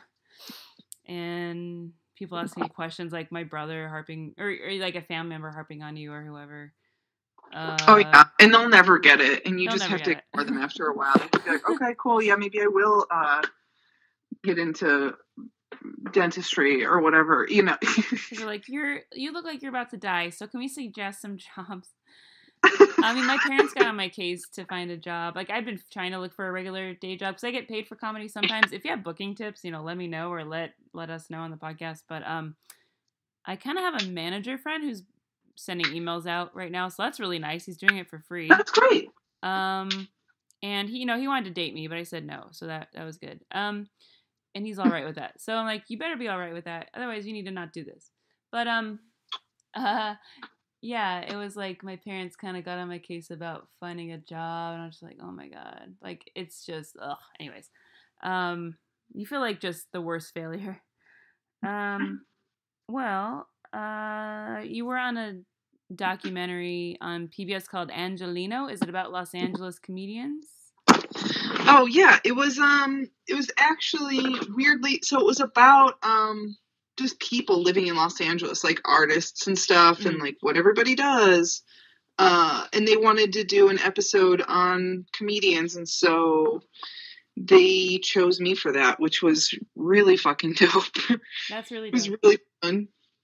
And people asking you questions, like my brother harping, or, or like a family member harping on you, or whoever. Uh, oh yeah, and they'll never get it, and you just have to it. ignore them after a while. They'll be like, okay, cool, yeah, maybe I will uh, get into dentistry or whatever, you know. They're like, you're you look like you're about to die, so can we suggest some jobs? I mean, my parents got on my case to find a job. Like, I've been trying to look for a regular day job because I get paid for comedy sometimes. If you have booking tips, you know, let me know, or let let us know on the podcast. But um, I kind of have a manager friend who's sending emails out right now, so that's really nice. He's doing it for free. That's great. Um, and he, you know, he wanted to date me, but I said no, so that that was good. Um. And he's all right with that. So I'm like, you better be all right with that. Otherwise, you need to not do this. But, um, uh, yeah, it was like my parents kind of got on my case about finding a job. And I was just like, oh my God. Like, it's just, ugh. Anyways, um, you feel like just the worst failure. Um, well, uh, you were on a documentary on P B S called Angeleno. Is it about Los Angeles comedians? Oh yeah, it was um it was actually weirdly, so it was about um just people living in Los Angeles, like artists and stuff, mm. and like what everybody does. Uh and they wanted to do an episode on comedians, and so they chose me for that, which was really fucking dope. That's really dope. It was really fun.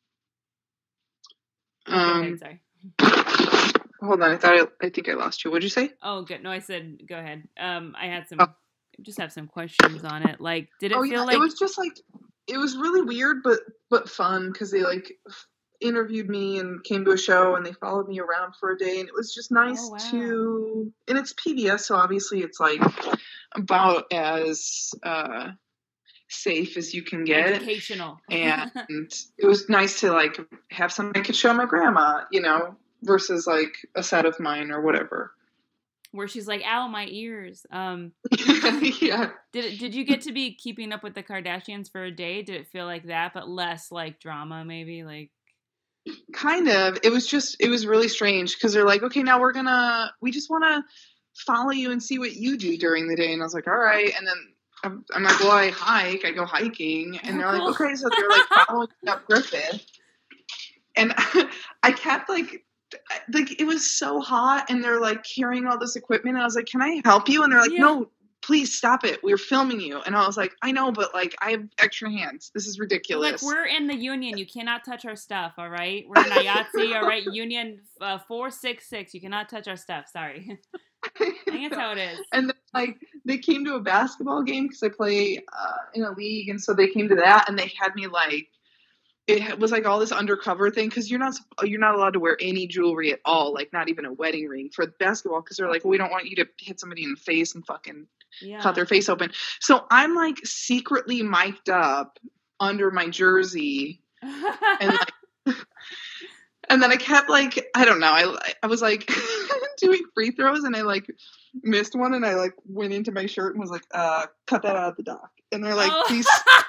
Oh, um go ahead, sorry. Hold on, I thought I, I think I lost you. What'd you say? Oh, good. No, I said go ahead. Um, I had some, oh. just have some questions on it. Like, did it oh, feel yeah. like it was just like it was really weird, but but fun, because they like interviewed me and came to a show and they followed me around for a day, and it was just nice oh, wow. to. And it's P B S, so obviously it's like about as uh, safe as you can get. Educational. And it was nice to like have something I could show my grandma, you know. Versus like a set of mine or whatever, where she's like, "Ow, my ears." Um, yeah. Did it, did you get to be keeping up with the Kardashians for a day? Did it feel like that, but less like drama, maybe? Like, kind of. It was just, it was really strange because they're like, okay, now we're gonna, we just want to follow you and see what you do during the day. And I was like, all right. And then I'm, I'm like, well, I hike, I go hiking. And they're Oh, like, cool. okay, so they're like following up Griffith. And I kept like, like it was so hot and they're like carrying all this equipment. And I was like, can I help you? And they're like, Yeah. no, please stop it. We're filming you. And I was like, I know, but like I have extra hands. This is ridiculous. Like, we're in the union. You cannot touch our stuff, all right? We're in I A T S E, all right? Union uh, four six six. You cannot touch our stuff. Sorry. I think that's how it is. And then, like, they came to a basketball game because I play uh, in a league. And so they came to that and they had me like, it was like all this undercover thing because you're not you're not allowed to wear any jewelry at all, like not even a wedding ring for basketball because they're like, well, we don't want you to hit somebody in the face and fucking Yeah. cut their face open. So I'm like secretly mic'd up under my jersey and like, and then I kept like I don't know I I was like doing free throws and I like missed one and I like went into my shirt and was like, uh, cut that out of the dock. And they're like, Oh. please.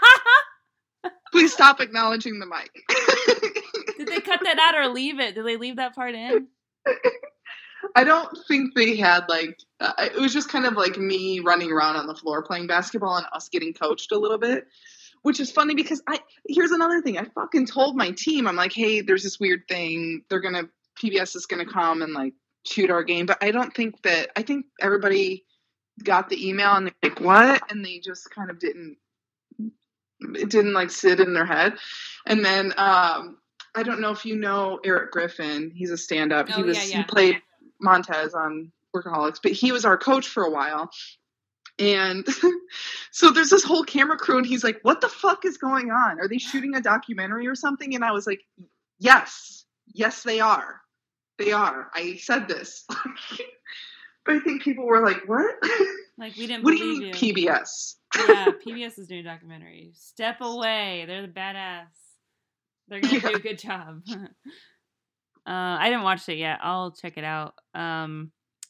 Please stop acknowledging the mic. Did they cut that out or leave it? Did they leave that part in? I don't think they had, like, uh, it was just kind of like me running around on the floor playing basketball and us getting coached a little bit, which is funny because I, here's another thing. I fucking told my team, I'm like, hey, there's this weird thing. They're going to, P B S is going to come and, like, shoot our game. But I don't think that, I think everybody got the email and they're like, what? And they just kind of didn't. It didn't like sit in their head. And then um I don't know if you know Eric Griffin. He's a stand-up. Oh, he was yeah, yeah. he played Montez on Workaholics, but he was our coach for a while. And so there's this whole camera crew and he's like, what the fuck is going on? Are they shooting a documentary or something? And I was like, yes, yes they are. They are. I said this. But I think people were like, what? Like, we didn't what do believe you mean you. P B S? Yeah, P B S is doing a documentary. Step away. They're the badass. They're going to Yeah. do a good job. uh, I didn't watch it yet. I'll check it out. Um,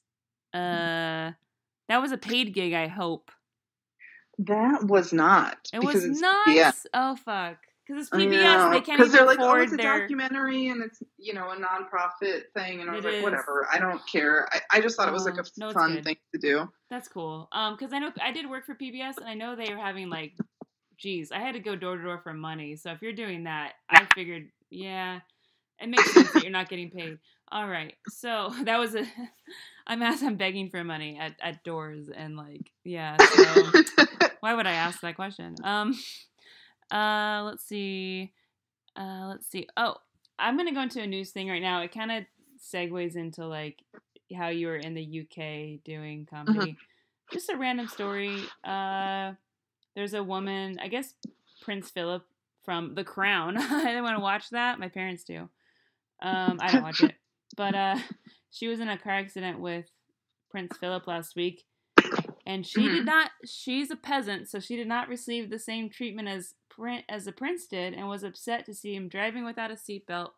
uh, that was a paid gig, I hope. That was not. It because was it's not? P B S. Oh, fuck. Because it's I P B S. know. They can't Because even they're like, oh, afford it's a their... documentary and it's, you know, a nonprofit thing. And I was It like, is. whatever. I don't care. I, I just thought it was like Oh, a no, it's fun good. thing to do. That's cool. Um, because I know I did work for P B S, and I know they were having like, geez, I had to go door to door for money. So if you're doing that, I figured, yeah, it makes sense that you're not getting paid. All right, so that was a. I'm asked, I'm begging for money at, at doors, and like, yeah. So why would I ask that question? Um, uh, let's see, uh, let's see. Oh, I'm gonna go into a news thing right now. It kind of segues into like how you were in the U K doing comedy. Mm-hmm. Just a random story. Uh, there's a woman, I guess Prince Philip from The Crown. I didn't want to watch that. My parents do. Um, I don't watch it. But uh, she was in a car accident with Prince Philip last week. And she mm-hmm. did not, she's a peasant, so she did not receive the same treatment as as the prince did and was upset to see him driving without a seatbelt.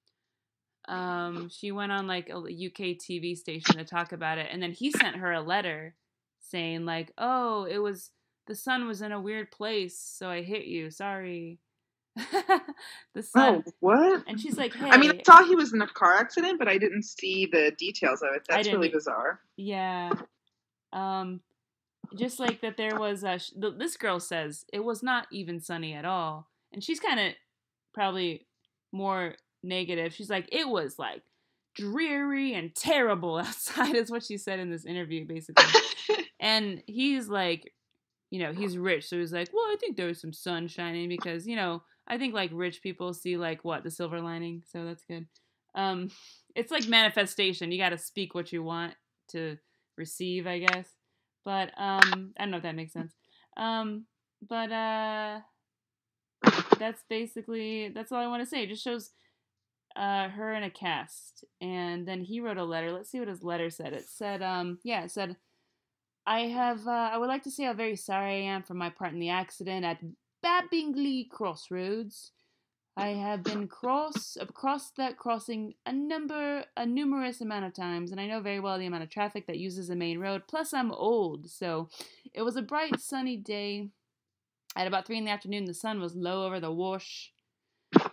Um, she went on like a U K T V station to talk about it, and then he sent her a letter saying like, "Oh, it was the sun was in a weird place, so I hit you. Sorry." The sun. Oh, what? And she's like, "Hey." I mean, I saw he was in a car accident, but I didn't see the details of it. That's really bizarre. Yeah. Um, just like that, there was a. Sh- this girl says it was not even sunny at all, and she's kind of probably more negative. She's like, it was like dreary and terrible outside is what she said in this interview, basically. And he's like, you know, he's rich, so he's like, well, I think there was some sun shining because, you know, I think like rich people see like what the silver lining, so that's good. Um, it's like manifestation. You got to speak what you want to receive, I guess. But um, I don't know if that makes sense. Um, but uh, that's basically that's all I want to say. It just shows uh her in a cast, and then he wrote a letter. Let's see what his letter said. It said, um, yeah, it said, I have, uh, I would like to say how very sorry I am for my part in the accident at Babbingley Crossroads. I have been cross across that crossing a number, a numerous amount of times, and I know very well the amount of traffic that uses the main road. Plus, I'm old, so it was a bright, sunny day. At about three in the afternoon, the sun was low over the wash.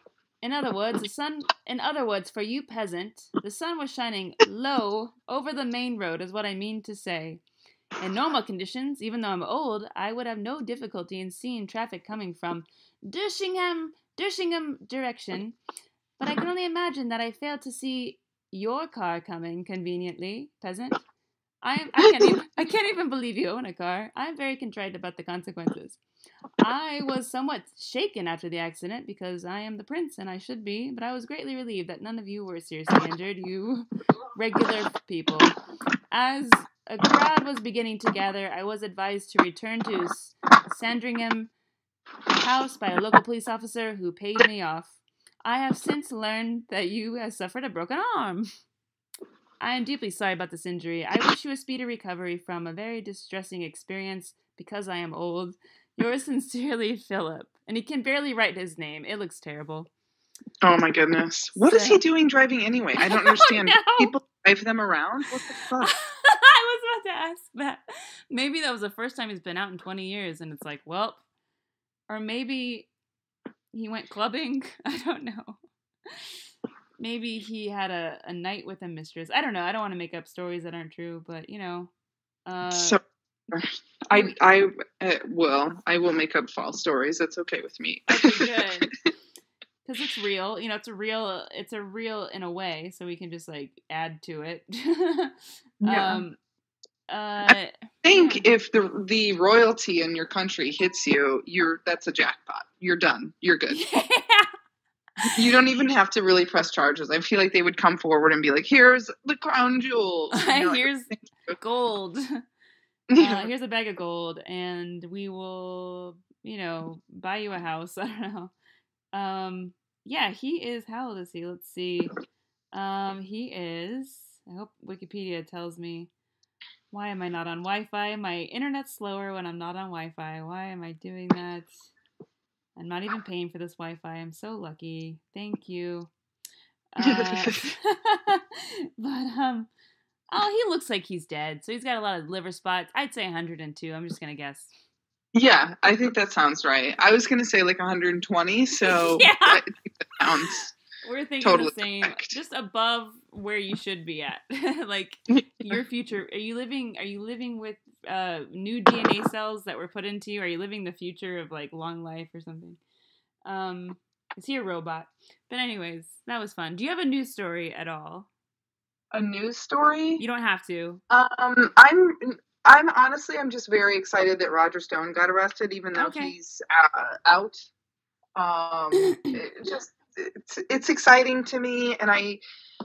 In other words, the sun. In other words, for you peasant, the sun was shining low over the main road, is what I mean to say. In normal conditions, even though I'm old, I would have no difficulty in seeing traffic coming from Dishingham, Dishingham direction. But I can only imagine that I failed to see your car coming conveniently, peasant. I am. I can't even. I can't even believe you own a car. I am very contrite about the consequences. I was somewhat shaken after the accident because I am the prince and I should be, but I was greatly relieved that none of you were seriously injured, you regular people. As a crowd was beginning to gather, I was advised to return to Sandringham House by a local police officer who paid me off. I have since learned that you have suffered a broken arm. I am deeply sorry about this injury. I wish you a speedy recovery from a very distressing experience because I am old. Yours sincerely, Philip. And he can barely write his name. It looks terrible. Oh my goodness. What so, is he doing driving anyway? I don't understand. I don't People drive them around? What the fuck? I was about to ask that. Maybe that was the first time he's been out in twenty years and it's like, well, or maybe he went clubbing. I don't know. Maybe he had a, a night with a mistress. I don't know. I don't want to make up stories that aren't true, but you know. Uh, so I I uh, will I will make up false stories. That's okay with me. Okay, good. Because it's real, you know. It's a real. It's a real in a way, so we can just like add to it. yeah. Um, uh, I think yeah. if the the royalty in your country hits you, you're that's a jackpot. You're done. You're good. Yeah. You don't even have to really press charges. I feel like they would come forward and be like, "Here's the crown jewels. You know, here's like, gold. Uh, here's a bag of gold, and we will, you know, buy you a house." I don't know. Um, yeah, he is. How old is he? Let's see. Um, he is. I hope Wikipedia tells me. Why am I not on Wi-Fi? My internet's slower when I'm not on Wi-Fi. Why am I doing that? I'm not even paying for this Wi-Fi. I'm so lucky. Thank you. Uh, but um, oh, he looks like he's dead. So he's got a lot of liver spots. I'd say one hundred two. I'm just gonna guess. Yeah, I think that sounds right. I was gonna say like one hundred twenty. So yeah, I think that sounds. We're thinking totally the same, correct. Just above where you should be at. Like your future. Are you living? Are you living with uh, new D N A cells that were put into you? Are you living the future of like long life or something? Um, is he a robot? But anyways, that was fun. Do you have a news story at all? A news story? You don't have to. Um, I'm. I'm honestly, I'm just very excited that Roger Stone got arrested, even though okay. he's uh, out. Um, it just. It's it's exciting to me, and I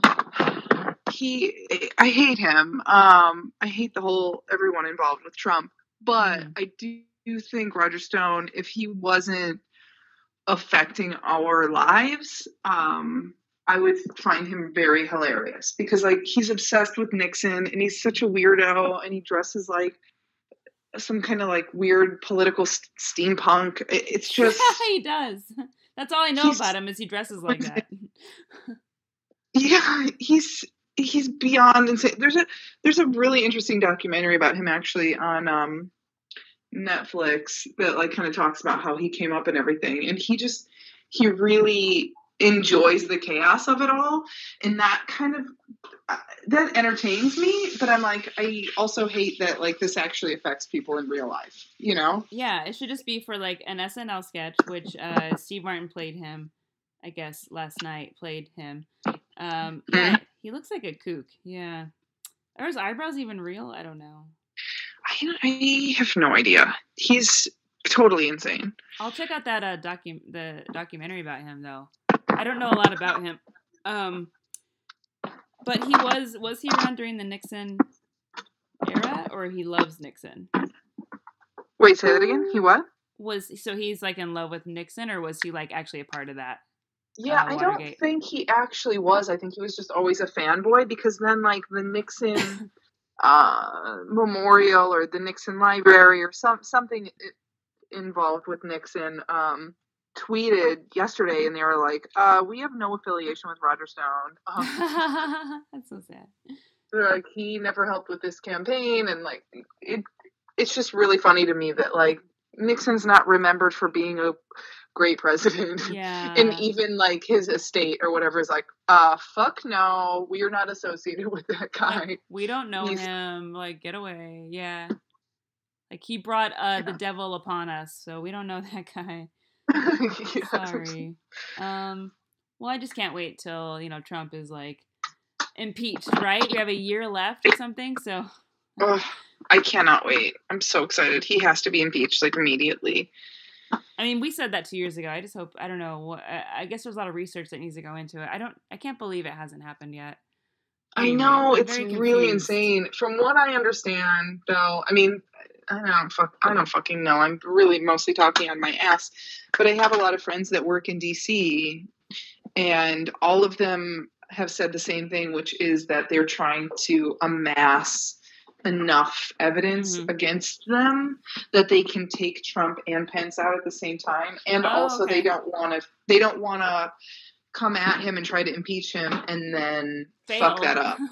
he I hate him. Um, I hate the whole everyone involved with Trump, but mm. I do think Roger Stone, if he wasn't affecting our lives, um, I would find him very hilarious because like he's obsessed with Nixon, and he's such a weirdo, and he dresses like some kind of like weird political st- steampunk. It's just he does. That's all I know about him is he dresses like that. Yeah, he's he's beyond insane. There's a there's a really interesting documentary about him actually on um, Netflix that like kind of talks about how he came up and everything, and he just he really enjoys the chaos of it all, and that kind of uh, that entertains me. But I'm like, I also hate that like this actually affects people in real life, you know? Yeah, it should just be for like an S N L sketch, which uh, Steve Martin played him, I guess last night played him. Um, yeah, mm-hmm. He looks like a kook. Yeah, are his eyebrows even real? I don't know. I, I have no idea. He's totally insane. I'll check out that uh, docu- the documentary about him though. I don't know a lot about him. Um, but he was, was he around during the Nixon era or he loves Nixon? Wait, say that again? He what? Was, so he's like in love with Nixon or was he like actually a part of that? Yeah, uh, I don't think he actually was. I think he was just always a fanboy because then like the Nixon uh, memorial or the Nixon library or some something involved with Nixon um, tweeted yesterday, and they were like, uh, "We have no affiliation with Roger Stone." Um, That's so sad. They're like, he never helped with this campaign, and like, it. It's just really funny to me that like Nixon's not remembered for being a great president. Yeah. And even like his estate or whatever is like, uh, fuck no, we are not associated with that guy. Like, we don't know He's- him. Like, get away. Yeah. Like, he brought uh, Yeah. the devil upon us, so we don't know that guy. Yeah. Sorry. Um, well, I just can't wait till, you know, Trump is, like, impeached, right? We have a year left or something, so. Oh, I cannot wait. I'm so excited. He has to be impeached, like, immediately. I mean, we said that two years ago. I just hope, I don't know. I guess there's a lot of research that needs to go into it. I don't, I can't believe it hasn't happened yet. Anyway, I know, it's really insane. From what I understand, though, I mean, I don't fuck, I don't fucking know. I'm really mostly talking on my ass, but I have a lot of friends that work in D C, and all of them have said the same thing, which is that they're trying to amass enough evidence mm-hmm. against them that they can take Trump and Pence out at the same time, and oh, also okay. they don't want to. They don't want to come at him and try to impeach him and then Fail. fuck that up.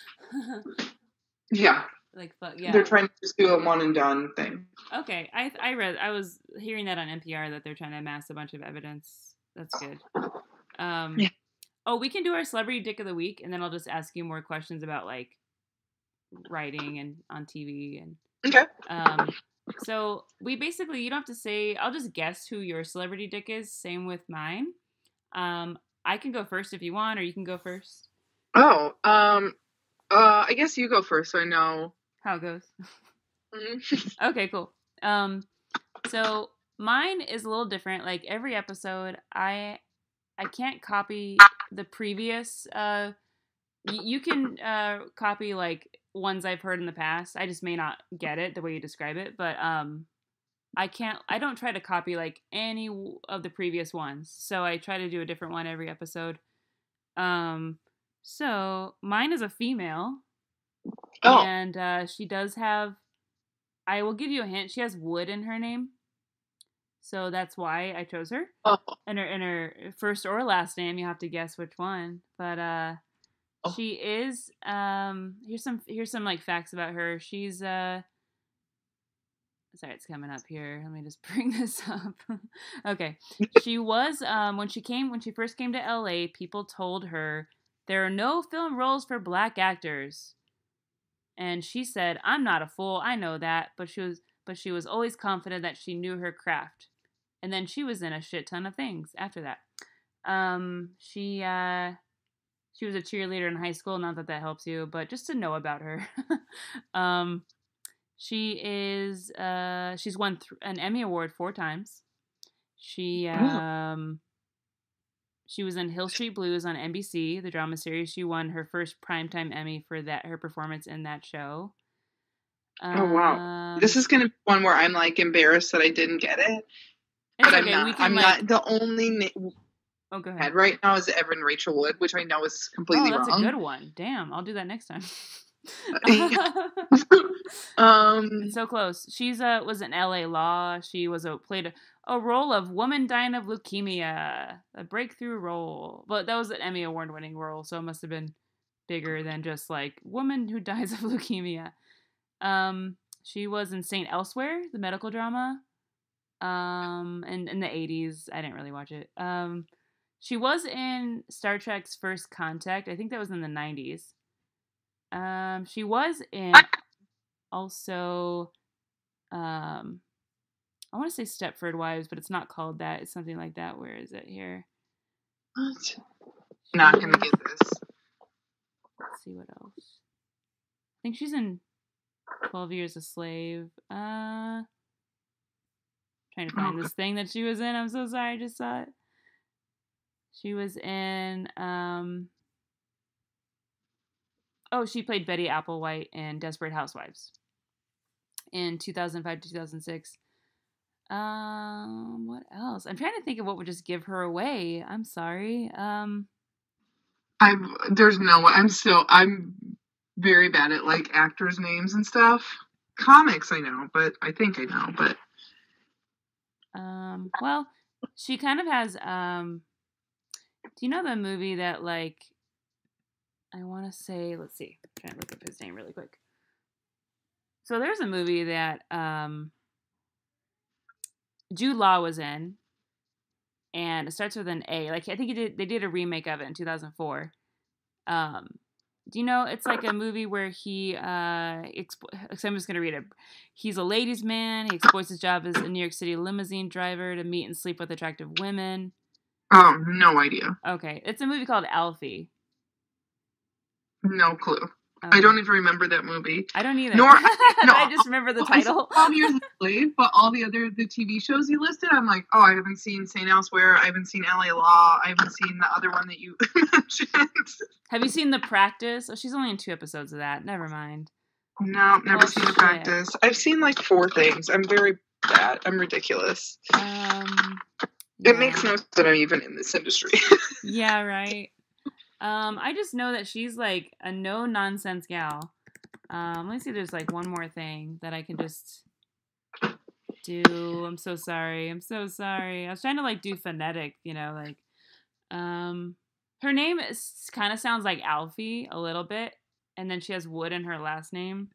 Yeah. Like, fuck, yeah. They're trying to just do a one and done thing. Okay. I I read, I was hearing that on N P R that they're trying to amass a bunch of evidence. That's good. Um, yeah. Oh, we can do our celebrity dick of the week, and then I'll just ask you more questions about, like, writing and on T V. And okay. Um, so we basically, you don't have to say, I'll just guess who your celebrity dick is. Same with mine. Um, I can go first if you want, or you can go first. Oh, um, uh, I guess you go first so I know how it goes. Mm-hmm. Okay, cool. Um, so mine is a little different. Like every episode, I I can't copy the previous. Uh, y- you can uh copy like ones I've heard in the past. I just may not get it the way you describe it, but um. I can't, I don't try to copy like any of the previous ones. So I try to do a different one every episode. Um, so mine is a female. Oh. And uh, she does have, I will give you a hint. She has wood in her name. So that's why I chose her. Oh. And her, and her first or last name, you have to guess which one. But uh, oh. she is, um, here's some, here's some like facts about her. She's, uh, Sorry, it's coming up here. Let me just bring this up. Okay. She was, um, when she came, when she first came to L A, people told her there are no film roles for black actors. And she said, I'm not a fool. I know that. But she was, but she was always confident that she knew her craft. And then she was in a shit ton of things after that. Um, she, uh, she was a cheerleader in high school. Not that that helps you, but just to know about her. um, She is, uh, she's won th- an Emmy Award four times. She, um, she was in Hill Street Blues on N B C, the drama series. She won her first primetime Emmy for that, her performance in that show. Um, oh, wow. This is going to be one where I'm, like, embarrassed that I didn't get it. But okay, I'm not, we can, I'm like... not, the only na- oh, go ahead. right now is Evan Rachel Wood, which I know is completely wrong. Oh, that's wrong. A good one. Damn, I'll do that next time. um, so close. She's uh was in L A Law. She was a played a, a role of woman dying of leukemia, a breakthrough role. But that was an Emmy Award winning role, so it must have been bigger than just like woman who dies of leukemia. Um, she was in Saint Elsewhere, the medical drama. Um, in in the eighties, I didn't really watch it. Um, she was in Star Trek's First Contact. I think that was in the nineties. Um, she was in also, um, I want to say Stepford Wives, but it's not called that. It's something like that. Where is it here? What? She not gonna get this. Let's see what else. I think she's in twelve Years a Slave. Uh, trying to find oh, this thing that she was in. I'm so sorry. I just saw it. She was in, um... Oh, she played Betty Applewhite in Desperate Housewives in two thousand five to two thousand six. Um, what else? I'm trying to think of what would just give her away. I'm sorry. Um, I'm there's no. I'm still. I'm very bad at like actors' names and stuff. Comics, I know, but I think I know, but. Um. Well, she kind of has. Um. Do you know the movie that like? I want to say, let's see, I'm trying to look up his name really quick. So there's a movie that um, Jude Law was in, and it starts with an A. Like I think he did, they did a remake of it in two thousand four. Um, do you know it's like a movie where he uh, expo- so I'm just gonna read it. He's a ladies' man. He exploits his job as a New York City limousine driver to meet and sleep with attractive women. Oh, no idea. Okay, it's a movie called Alfie. No clue. Okay. I don't even remember that movie. I don't either. Nor, no, I just remember the title. I saw Years Slave, but all the other the T V shows you listed, I'm like, oh, I haven't seen Saint Elsewhere. I haven't seen L A Law. I haven't seen the other one that you mentioned. Have you seen The Practice? Oh, she's only in two episodes of that. Never mind. No, never Well, seen The shit. Practice. I've seen like four things. I'm very bad. I'm ridiculous. Um, yeah. It makes no sense that I'm even in this industry. Yeah, right. Um, I just know that she's like a no nonsense gal. Um, let me see. If there's like one more thing that I can just do. I'm so sorry. I'm so sorry. I was trying to like do phonetic, you know, like um, her name is kind of sounds like Alfie a little bit, and then she has Wood in her last name.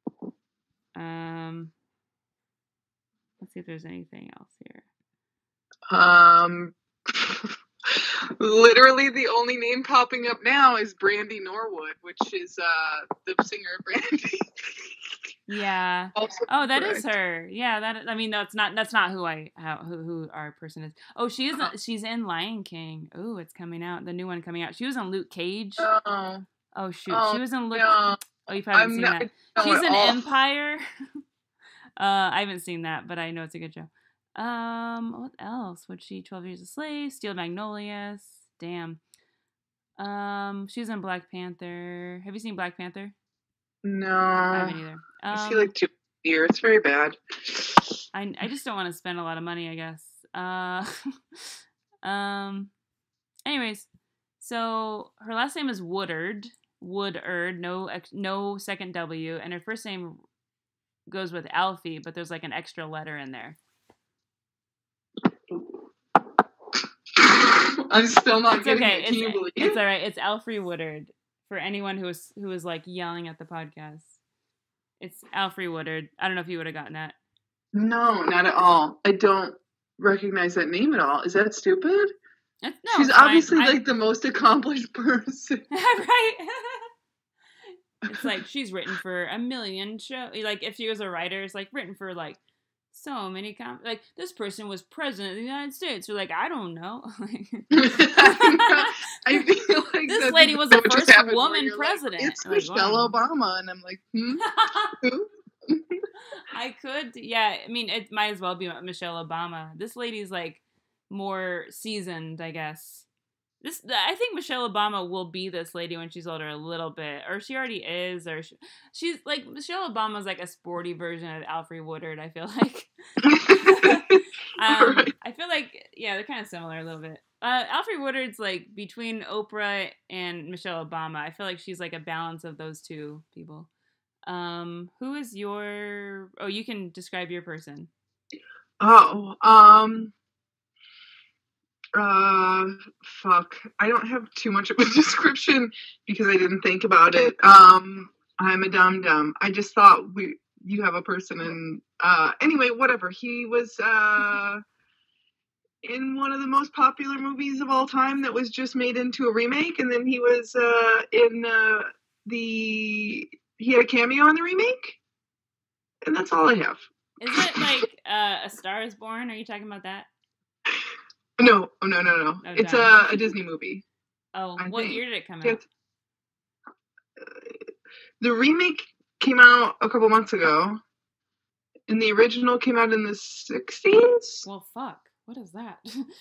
Um, let's see if there's anything else here. Um, literally the only name popping up now is Brandy Norwood, which is uh the singer of Brandy. Yeah. Also Oh, that correct. is her. Yeah, that. I mean, that's not that's not who I how, who who our person is. Oh, she is. Oh. She's in Lion King. Oh, it's coming out. The new one coming out. She was in Luke Cage. Oh, Oh shoot, oh, she was in Luke. no. Oh, you've probably I'm seen not- that. no, She's at in all. Empire. uh, I haven't seen that, but I know it's a good show. Um, what else? Was she twelve Years a Slave? Steel Magnolias. Damn. Um, she was in Black Panther. Have you seen Black Panther? No. I haven't either. Um, I see like two a year. It's very bad. I, I just don't want to spend a lot of money, I guess. Uh, um. Anyways, so her last name is Woodard. Woodard. No, ex- no second W, and her first name goes with Alfie, but there's like an extra letter in there. I'm still not It's getting okay. it. Can It's, you believe it's it? all right. It's Alfred Woodard for anyone who was who was like yelling at the podcast. It's Alfred Woodard. I don't know if you would have gotten that. No, not at all. I don't recognize that name at all. Is that stupid? It's, no, She's it's fine. obviously I- like the most accomplished person. right. It's like she's written for a million show. Like if she was a writer, it's like written for like so many com- like this person was president of the United States. You're like, I don't know. I feel like This that's lady was the what just first happened, where woman you're like, president. it's Like, Michelle wow. Obama, and I'm like, hmm? Who? I could, yeah. I mean, it might as well be Michelle Obama. This lady's like more seasoned, I guess. This, I think Michelle Obama will be this lady when she's older a little bit, or she already is, or she, she's like Michelle Obama's like a sporty version of Alfred Woodard. I feel like. um, Right. I feel like yeah, they're kind of similar a little bit. Uh, Alfred Woodard's like between Oprah and Michelle Obama. I feel like she's like a balance of those two people. Um, who is your? Oh, you can describe your person. Oh, um, uh, fuck. I don't have too much of a description because I didn't think about it. Um, I'm a dum dum. I just thought we you have a person in. Uh, anyway, whatever. He was uh in one of the most popular movies of all time that was just made into a remake, and then he was uh in uh the he had a cameo in the remake, and that's all I have. Is it like uh, A Star Is Born? Are you talking about that? No, oh, no, no, no. Oh, It's darn. a, a Disney movie. Oh, I what think year did it come out? It's, uh, the remake came out a couple months ago, and the original came out in the sixties. Well, fuck. What is that?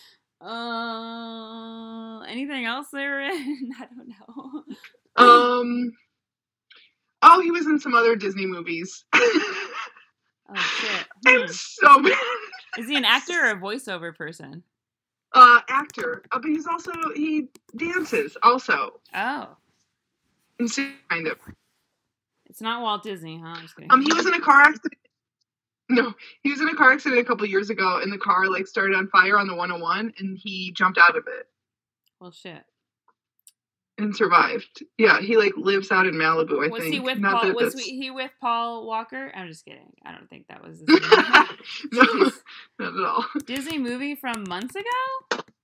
uh, anything else they're in? I don't know. Um. Oh, he was in some other Disney movies. Oh shit. I'm Hmm. so bad. Is he an actor or a voiceover person? Uh, actor. Uh, but he's also, he dances also. Oh, And so, kind of. it's not Walt Disney, huh? I'm just kidding. Um, he was in a car accident. No, he was in a car accident a couple years ago, and the car, like, started on fire on the one oh one, and he jumped out of it Well, shit. and survived. Yeah, he, like, lives out in Malibu, I Was think. he with Not Paul? that Was that's- he with Paul Walker? I'm just kidding. I don't think that was his name. No, not at all. Disney movie from months ago.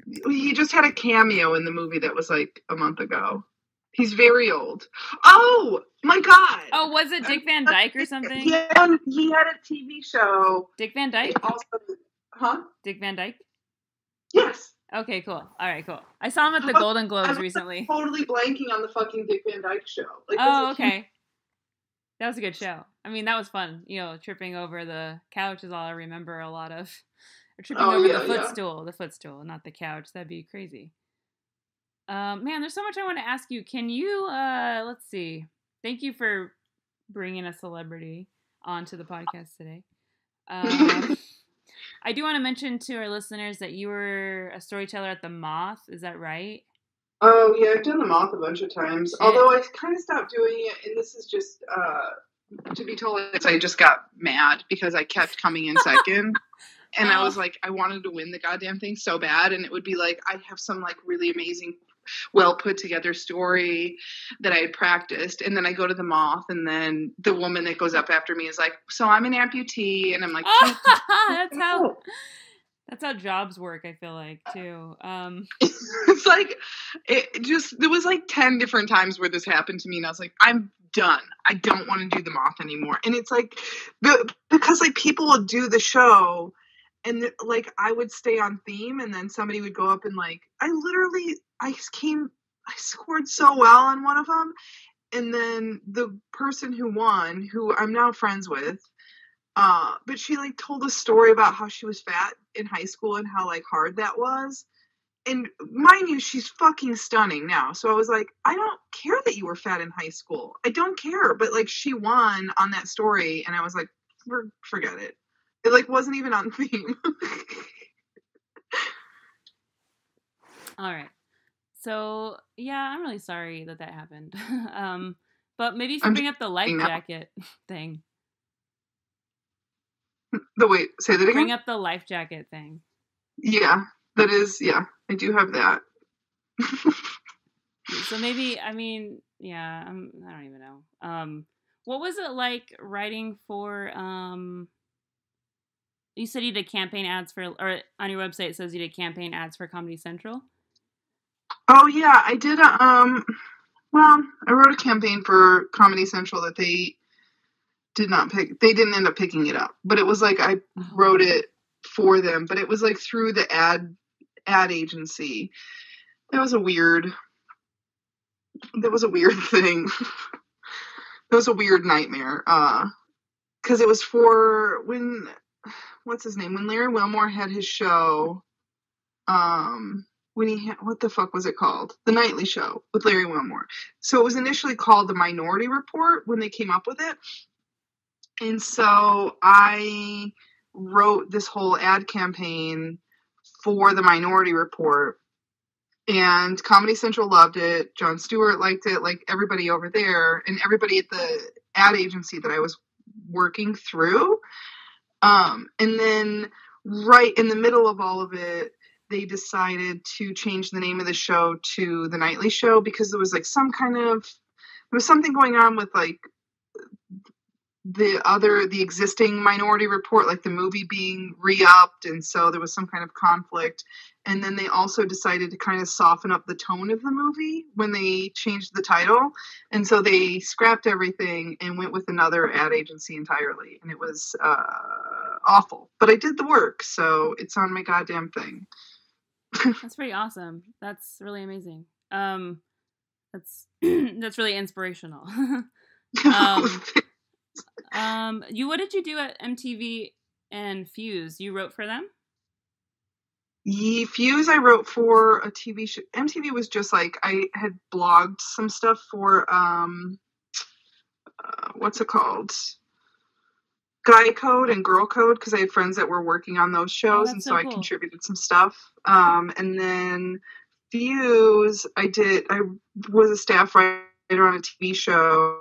He just had a cameo in the movie that was like a month ago. He's very old. Oh my god! Oh, was it Dick Van Dyke or something? He had, he had a T V show. Dick Van Dyke? Also, huh? Dick Van Dyke? Yes. Okay, cool. All right, cool. I saw him at the Golden Globes I'm recently. Totally blanking on the fucking Dick Van Dyke show. Like, oh, okay. That was a good show. I mean, that was fun. You know, tripping over the couch is all I remember a lot of. Or tripping oh, over yeah, the yeah. footstool. The footstool, not the couch. That'd be crazy. Um, man, there's so much I want to ask you. Can you, uh, let's see. Thank you for bringing a celebrity onto the podcast today. Um, I do want to mention to our listeners that you were a storyteller at the Moth. Is that right? Oh, yeah, I've done the Moth a bunch of times. Shit. Although I kind of stopped doing it, and this is just, uh, to be totally honest, I just got mad because I kept coming in second. And oh. I was like, I wanted to win the goddamn thing so bad. And it would be like, I have some like really amazing, well put together story that I had practiced. And then I go to the Moth, and then the woman that goes up after me is like, so I'm an amputee. And I'm like, that's how, that's how jobs work, I feel like, too. Um, it's like, it just, there was like ten different times where this happened to me. And I was like, I'm done. I don't want to do the Moth anymore. And it's like, the, because like people would do the show, and like I would stay on theme, and then somebody would go up and like, I literally, I came, I scored so well on one of them. And then the person who won, who I'm now friends with, uh, but she like told a story about how she was fat in high school and how like hard that was. And mind you, she's fucking stunning now. So I was like, I don't care that you were fat in high school. I don't care. But like she won on that story, and I was like, For, forget it. It like wasn't even on theme. All right. So yeah, I'm really sorry that that happened. um, but maybe you should bring up the life jacket thing. The wait, say that again. Bring up the life jacket thing. Yeah, that is. Yeah, I do have that. So maybe, I mean, yeah, I'm, I don't even know. Um, what was it like writing for? Um, you said you did campaign ads for, or on your website it says you did campaign ads for Comedy Central. Oh yeah, I did. A, um, well, I wrote a campaign for Comedy Central that they did not pick. They didn't end up picking it up, but it was like I oh. wrote it for them. But it was like through the ad ad agency. That was a weird. That was a weird thing. It was a weird nightmare. Uh, because it was for when. What's his name? When Larry Wilmore had his show, um, when he had, what the fuck was it called? The Nightly Show with Larry Wilmore. So it was initially called The Minority Report when they came up with it. And so I wrote this whole ad campaign for The Minority Report, and Comedy Central loved it. Jon Stewart liked it, like everybody over there, and everybody at the ad agency that I was working through. Um, and then right in the middle of all of it, they decided to change the name of the show to The Nightly Show because there was like some kind of, there was something going on with like the other, the existing Minority Report, like the movie being re-upped. And so there was some kind of conflict. And then they also decided to kind of soften up the tone of the movie when they changed the title. And so they scrapped everything and went with another ad agency entirely. And it was uh, awful. But I did the work, so it's on my goddamn thing. That's pretty awesome. That's really amazing. Um, that's that's really inspirational. um, um, you what did you do at M T V and Fuse? You wrote for them? Yeah, Fuse, I wrote for a T V show. M T V was just like, I had blogged some stuff for, um, uh, what's it called? Guy Code and Girl Code, because I had friends that were working on those shows, oh, and so, so cool. I contributed some stuff. Um, and then Fuse, I did, I was a staff writer on a T V show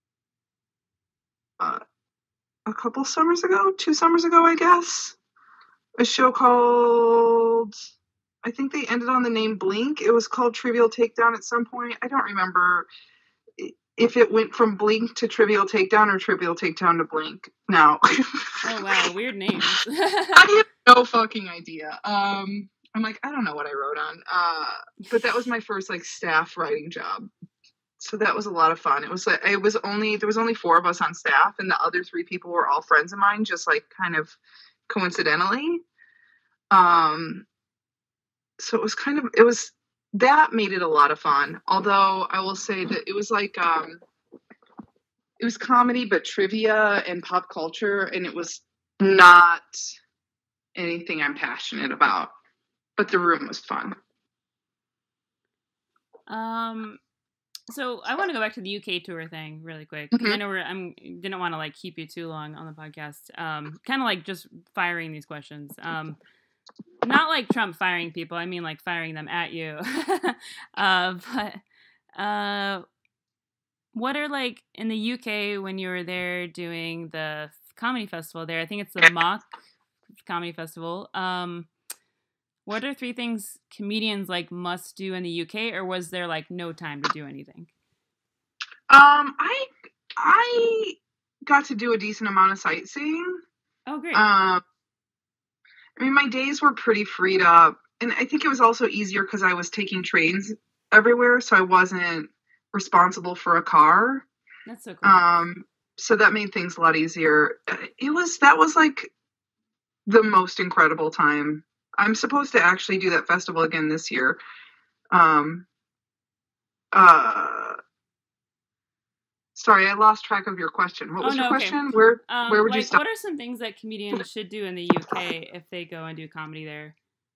uh, a couple summers ago, two summers ago, I guess. A show called, I think they ended on the name Blink. It was called Trivial Takedown at some point. I don't remember if it went from Blink to Trivial Takedown or Trivial Takedown to Blink. No. Oh, wow. Weird names. I have no fucking idea. Um, I'm like, I don't know what I wrote on. Uh, but that was my first like staff writing job. So that was a lot of fun. It was like, it was only, there was only four of us on staff, and the other three people were all friends of mine, just like kind of coincidentally. Um, so it was kind of, it was, that made it a lot of fun. Although I will say that it was like, um, it was comedy, but trivia and pop culture. And it was not anything I'm passionate about, but the room was fun. Um, so I want to go back to the U K tour thing really quick. 'Cause Mm-hmm. I know we're, I'm didn't want to like keep you too long on the podcast. Um, kind of like just firing these questions. Um, not like Trump firing people. I mean like firing them at you. uh, but uh, what are like in the U K when you were there doing the comedy festival there? I think it's the Mock Comedy Festival. Um, what are three things comedians like must do in the U K, or was there like no time to do anything? Um, I I got to do a decent amount of sightseeing. Oh, great. Um, I mean, my days were pretty freed up, and I think it was also easier because I was taking trains everywhere, so I wasn't responsible for a car. That's so cool. Um, so that made things a lot easier. It was that was like the most incredible time. I'm supposed to actually do that festival again this year. Um, uh, sorry, I lost track of your question. What was oh, your no, question? Okay. Where Um, where would like, you stop? What are some things that comedians should do in the U K if they go and do comedy there?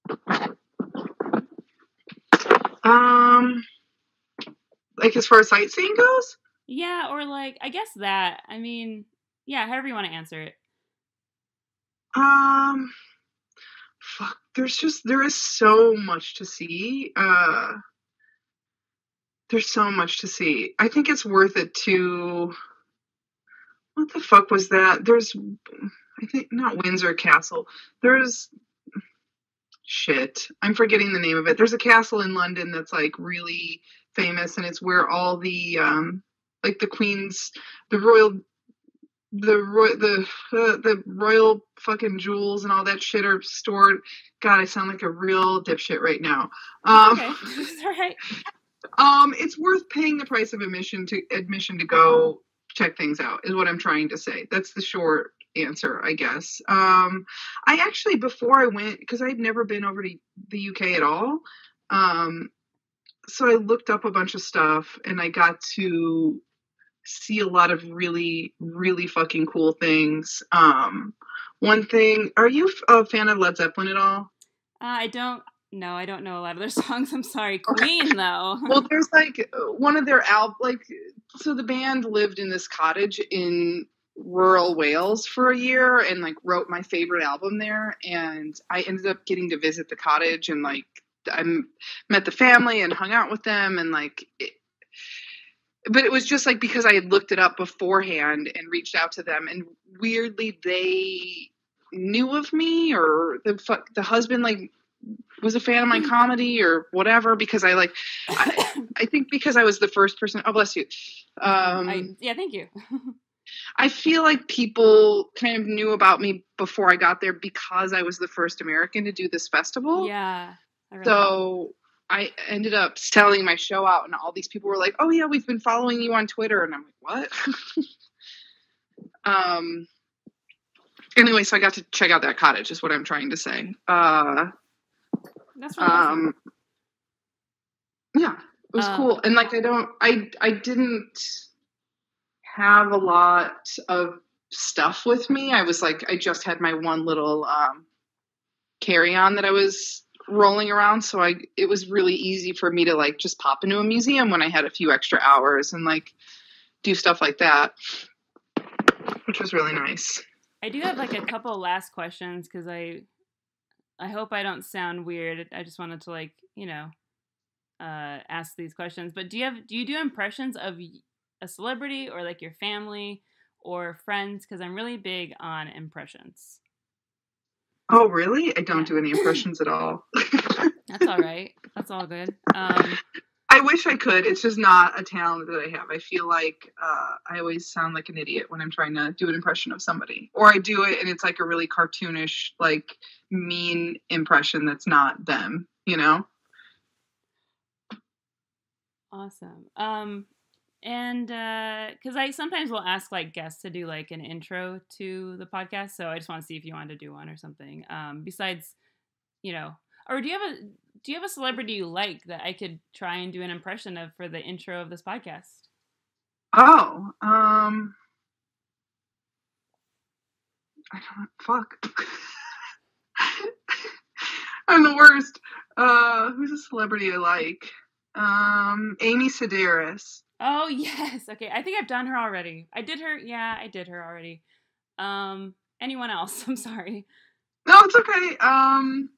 Um, like as far as sightseeing goes? Yeah, or like I guess that. I mean, yeah, however you want to answer it. Um, fuck. There's just there is so much to see. Uh, there's so much to see. I think it's worth it to. What the fuck was that? There's, I think not Windsor Castle. There's shit. I'm forgetting the name of it. There's a castle in London that's like really famous, and it's where all the um like the Queen's, the royal, the royal, the uh, the royal fucking jewels and all that shit are stored. God, I sound like a real dipshit right now. Um, okay, it's all right. Um, it's worth paying the price of admission to admission to go check things out, is what I'm trying to say. That's the short answer, I guess. Um, I actually, before I went, because I'd never been over to the U K at all, um, so I looked up a bunch of stuff, and I got to see a lot of really, really fucking cool things. Um, one thing, are you a fan of Led Zeppelin at all? Uh, I don't. No, I don't know a lot of their songs. I'm sorry. Queen, okay. Though. Well, there's like one of their albums, like, so the band lived in this cottage in rural Wales for a year and like wrote my favorite album there. And I ended up getting to visit the cottage, and like I met the family and hung out with them. And like, it, but it was just like because I had looked it up beforehand and reached out to them, and weirdly they knew of me, or the the husband like was a fan of my comedy or whatever, because I like, I, I think because I was the first person, oh, bless you. Um, I, yeah, thank you. I feel like people kind of knew about me before I got there because I was the first American to do this festival. Yeah. I so that. I ended up selling my show out, and all these people were like, oh yeah, we've been following you on Twitter. And I'm like, what? um, anyway, so I got to check out that cottage is what I'm trying to say. Uh, That's really um, awesome. Yeah, it was um, cool. And like, I don't, I, I didn't have a lot of stuff with me. I was like, I just had my one little, um, carry-on that I was rolling around. So I, it was really easy for me to like, just pop into a museum when I had a few extra hours and like do stuff like that, which was really nice. I do have like a couple last questions, because I, I hope I don't sound weird. I just wanted to like, you know, uh, ask these questions. But do you have, do you do impressions of a celebrity or like your family or friends? Because I'm really big on impressions. Oh, really? I don't yeah. do any impressions at all. That's all right. That's all good. Um, I I wish I could. It's just not a talent that I have. I feel like uh, I always sound like an idiot when I'm trying to do an impression of somebody. Or I do it and it's like a really cartoonish, like mean impression that's not them, you know? Awesome. Um, and because I sometimes will ask like guests to do like an intro to the podcast, so I just want to see if you wanted to do one or something. Um, besides, you know, or do you have a do you have a celebrity you like that I could try and do an impression of for the intro of this podcast? Oh, um, I don't fuck. I'm the worst. Uh, who's a celebrity I like? Um, Amy Sedaris. Oh yes, okay. I think I've done her already. I did her. Yeah, I did her already. Um, anyone else? I'm sorry. No, it's okay. Um,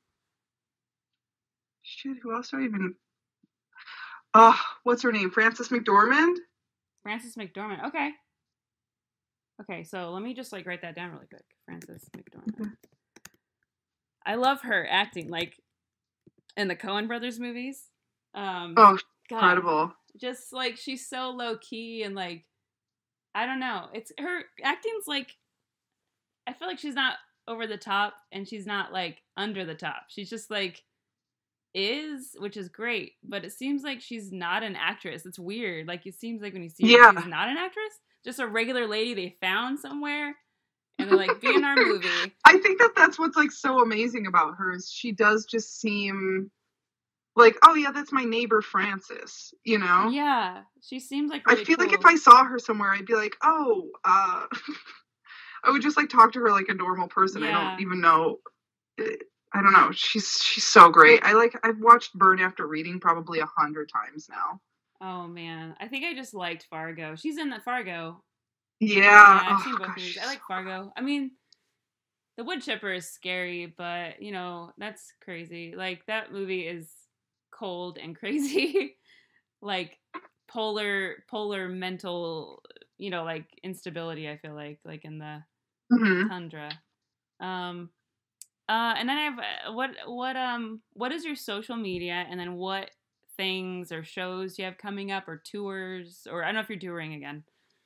shit. Who else do I even? Oh, what's her name? Frances McDormand. Frances McDormand. Okay. Okay, so let me just like write that down really quick. Frances McDormand. Mm-hmm. I love her acting, like in the Coen Brothers movies. Um, oh, God, incredible! Just like she's so low key and like I don't know. It's her acting's like I feel like she's not over the top and she's not like under the top. She's just like is, which is great, but it seems like she's not an actress. It's weird. Like it seems like when you see her, yeah. she's not an actress, just a regular lady they found somewhere. And they're like, be in our movie. I think that that's what's like so amazing about her is she does just seem like, oh yeah, that's my neighbor Frances, you know? Yeah, she seems like really I feel cool. like if I saw her somewhere, I'd be like, oh, uh, I would just like talk to her like a normal person. Yeah. I don't even know. I don't know. She's she's so great. I like. I've watched Burn After Reading probably a hundred times now. Oh man, I think I just liked Fargo. She's in that Fargo. Yeah, yeah I've oh, seen both gosh. movies. I like Fargo. I mean, The Wood Chipper is scary, but you know that's crazy. Like that movie is cold and crazy, like polar polar mental, you know, like instability. I feel like like in the mm-hmm. tundra. Um, uh, and then I have what what um what is your social media, and then what things or shows you have coming up or tours, or I don't know if you're touring again.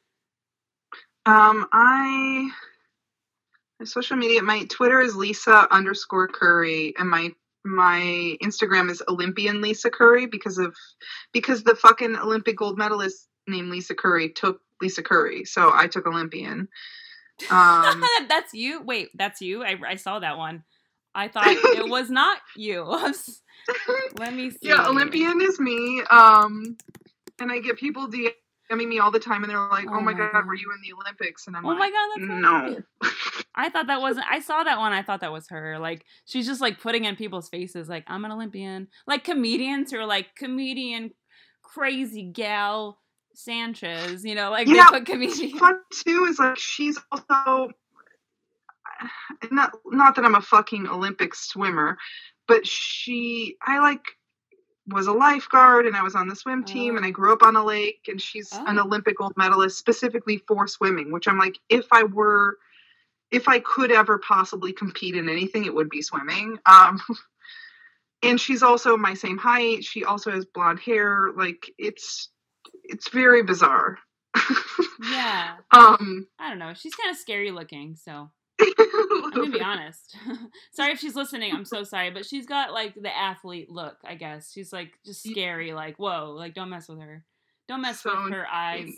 Um, I my social media. My Twitter is Lisa underscore Curry, and my my Instagram is Olympian Lisa Curry because of because the fucking Olympic gold medalist named Lisa Curry took Lisa Curry, so I took Olympian. Um, that's you. Wait, that's you. I I saw that one. I thought it was not you. Let me see. Yeah, Olympian is me. Um, and I get people DMing me all the time, and they're like, "Oh, oh my god, god, were you in the Olympics?" And I'm oh like, my god, that's no. I thought that wasn't. I saw that one. I thought that was her. Like she's just like putting in people's faces, like I'm an Olympian. Like comedians who are like comedian, crazy gal Sanchez. You know, like yeah, they put comedian. Fun too is like she's also not not that I'm a fucking Olympic swimmer, but she I like. was a lifeguard and I was on the swim team oh. and I grew up on a lake, and she's oh. an Olympic gold medalist specifically for swimming, which I'm like, if I were, if I could ever possibly compete in anything, it would be swimming. Um, and she's also my same height. She also has blonde hair. Like it's, it's very bizarre. Yeah. Um, I don't know. She's kind of scary looking. So I'm gonna be honest. Sorry if she's listening. I'm so sorry, but she's got like the athlete look. I guess she's like just scary. Like whoa, like don't mess with her. Don't mess so, with her eyes.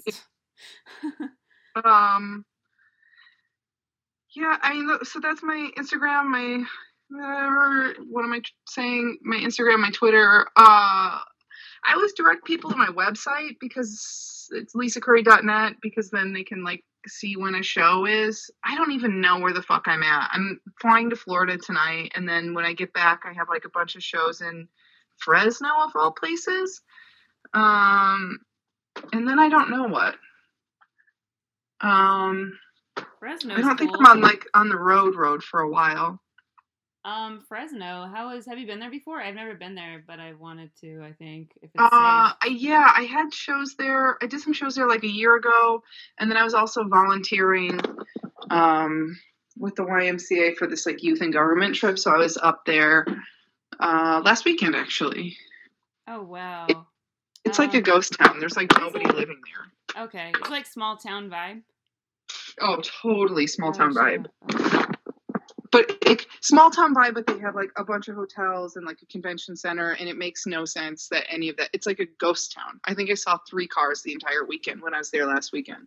um. Yeah, I mean, so that's my Instagram. My whatever. What am I saying? My Instagram, my Twitter. Uh, I always direct people to my website because it's lisa curry dot net because then they can like see when a show is. I don't even know where the fuck I'm at. I'm flying to Florida tonight, and then when I get back, I have like a bunch of shows in Fresno of all places. Um, and then I don't know what. Um, Fresno. I don't cool. think I'm on like on the road road for a while. Um, Fresno. How is? Have you been there before? I've never been there, but I wanted to. I think if it's uh, safe. Yeah, I had shows there. I did some shows there like a year ago, and then I was also volunteering, um, with the Y M C A for this like youth and government trip. So I was up there, uh, last weekend actually. Oh wow! It's Um, like a ghost town. There's like nobody it? living there. Okay. It's like small town vibe. Oh, totally small Oh, town shit. vibe. Okay. But it, small town vibe, but they have like a bunch of hotels and like a convention center, and it makes no sense that any of that. It's like a ghost town. I think I saw three cars the entire weekend when I was there last weekend.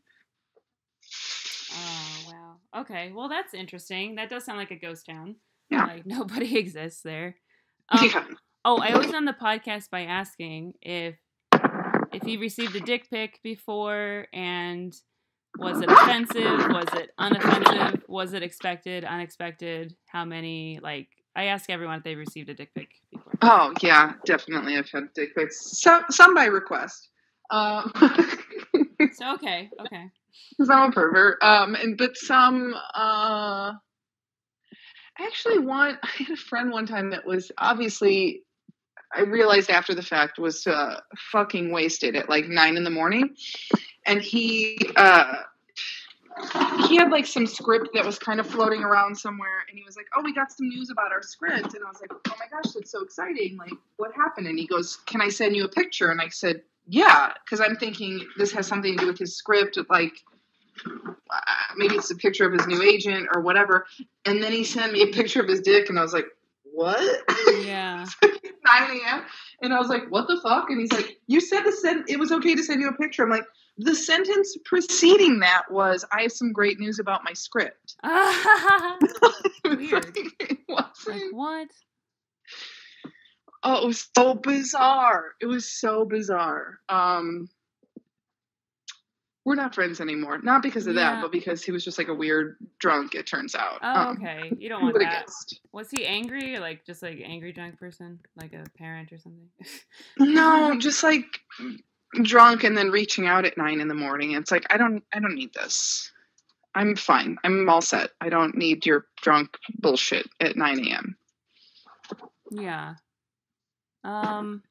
Oh, wow. Okay. Well, that's interesting. That does sound like a ghost town. Yeah. Like nobody exists there. Um, Yeah. Oh, I always end the podcast by asking if if you received a dick pic before, and was it offensive? Was it unoffensive? Was it expected? Unexpected? How many? Like, I ask everyone if they've received a dick pic before. Oh yeah, definitely. I've had dick pics. Some some by request. Um, So okay, okay. Because I'm a pervert. Um, and but some. Uh, actually, one. I had a friend one time that was obviously. I realized after the fact was uh, fucking wasted at like nine in the morning, and he uh, he had like some script that was kind of floating around somewhere, and he was like, "Oh, we got some news about our script," and I was like, "Oh my gosh, that's so exciting! Like, what happened?" And he goes, "Can I send you a picture?" And I said, "Yeah," because I'm thinking this has something to do with his script, like uh, maybe it's a picture of his new agent or whatever. And then he sent me a picture of his dick, and I was like, "What?" Yeah. nine a.m. And I was like, "What the fuck?" And he's like, "You said to send, it was okay to send you a picture." I'm like, the sentence preceding that was, "I have some great news about my script." Weird. It wasn't. Like, what? Oh, it was so bizarre. It was so bizarre. Um, we're not friends anymore. Not because of Yeah. that, but because he was just like a weird drunk, it turns out. Oh, Um, okay. You don't who want would've that. guessed? Was he angry, or like just like angry drunk person, like a parent or something? No, just like drunk and then reaching out at nine in the morning. It's like, I don't, I don't need this. I'm fine. I'm all set. I don't need your drunk bullshit at nine a.m. Yeah. Um.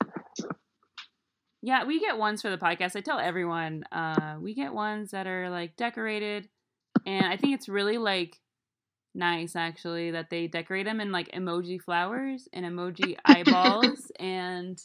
Yeah, we get ones for the podcast. I tell everyone, uh, we get ones that are like decorated, and I think it's really like nice actually that they decorate them in like emoji flowers and emoji eyeballs and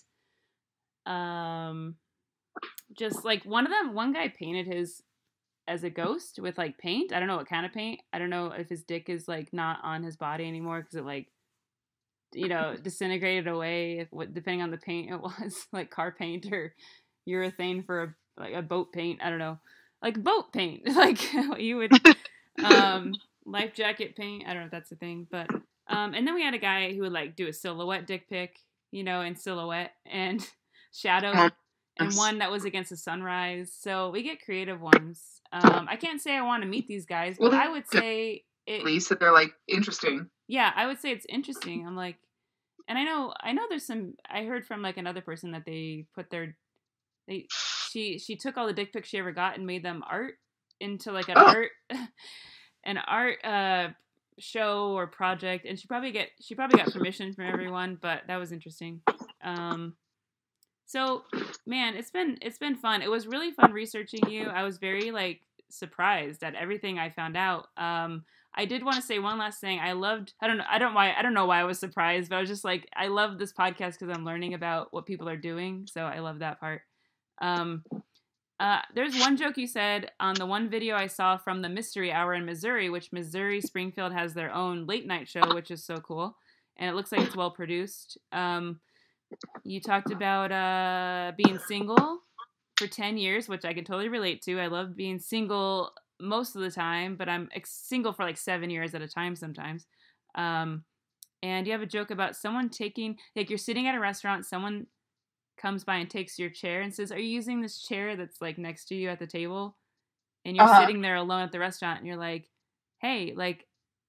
um just like one of them, one guy painted his as a ghost with like paint. I don't know what kind of paint. I don't know if his dick is like not on his body anymore because it like, you know, disintegrated away if what depending on the paint it was, like car paint or urethane for a like a boat paint. I don't know, like boat paint, like you would um life jacket paint. I don't know if that's a thing, but um and then we had a guy who would like do a silhouette dick pic, you know, in silhouette and shadow, Oh, and yes. one that was against the sunrise. So we get creative ones. Um, I can't say I want to meet these guys, but Well, I would say At it. least that they're like interesting. Yeah, I would say it's interesting. I'm like, and I know, I know, there's some. I heard from like another person that they put their, they she she took all the dick pics she ever got and made them art into like an Oh. art, an art uh show or project, and she probably get she probably got permission from everyone, but that was interesting. Um. So, man, it's been it's been fun. It was really fun researching you. I was very like surprised at everything I found out. Um, I did want to say one last thing. I loved. I don't know. I don't why. I don't know why I was surprised, but I was just like, I love this podcast because I'm learning about what people are doing. So I love that part. Um, uh, there's one joke you said on the one video I saw from the Mystery Hour in Missouri, which Missouri Springfield has their own late night show, which is so cool, and it looks like it's well produced. Um. You talked about uh, being single for ten years, which I can totally relate to. I love being single most of the time, but I'm ex- single for like seven years at a time sometimes. Um, and you have a joke about someone taking, like you're sitting at a restaurant, someone comes by and takes your chair and says, "Are you using this chair that's like next to you at the table?" And you're Uh-huh. sitting there alone at the restaurant and you're like, "Hey, like,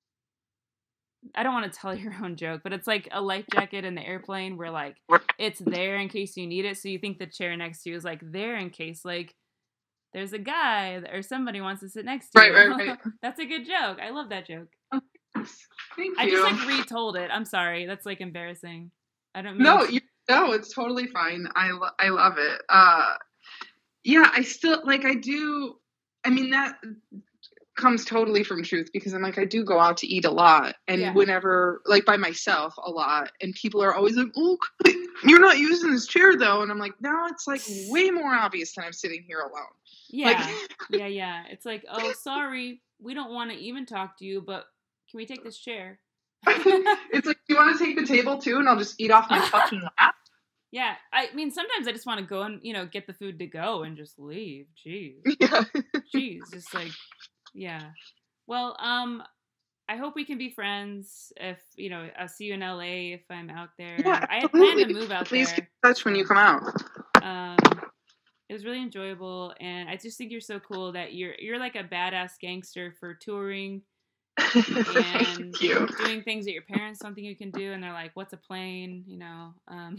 I don't want to tell your own joke, but it's like a life jacket in the airplane where like it's there in case you need it. So you think the chair next to you is like there in case like there's a guy or somebody wants to sit next to Right, you." right, right. That's a good joke. I love that joke. Thank I you. just like retold it. I'm sorry. That's like embarrassing. I don't mean No, to- you, no, it's totally fine. I, lo- I love it. Uh, yeah, I still, like, I do, I mean, that, comes totally from truth because I'm like, I do go out to eat a lot. And Yeah. whenever, like by myself a lot. And people are always like, oh, you're not using this chair though. And I'm like, no, it's like way more obvious than I'm sitting here alone. Yeah. Like, yeah, yeah. It's like, oh, sorry, we don't want to even talk to you, but can we take this chair? It's like, you want to take the table too? And I'll just eat off my fucking lap. Yeah, I mean, sometimes I just want to go and, you know, get the food to go and just leave. Jeez. Yeah. Jeez, just like, yeah. Well, um, I hope we can be friends if, you know, I'll see you in L A if I'm out there. Yeah, I had absolutely. planned to move out Please there. get in touch when you come out. Um, it was really enjoyable, and I just think you're so cool that you're you're like a badass gangster for touring and Thank you. doing things that your parents don't think you can do, and they're like, "What's a plane?" You know. Um,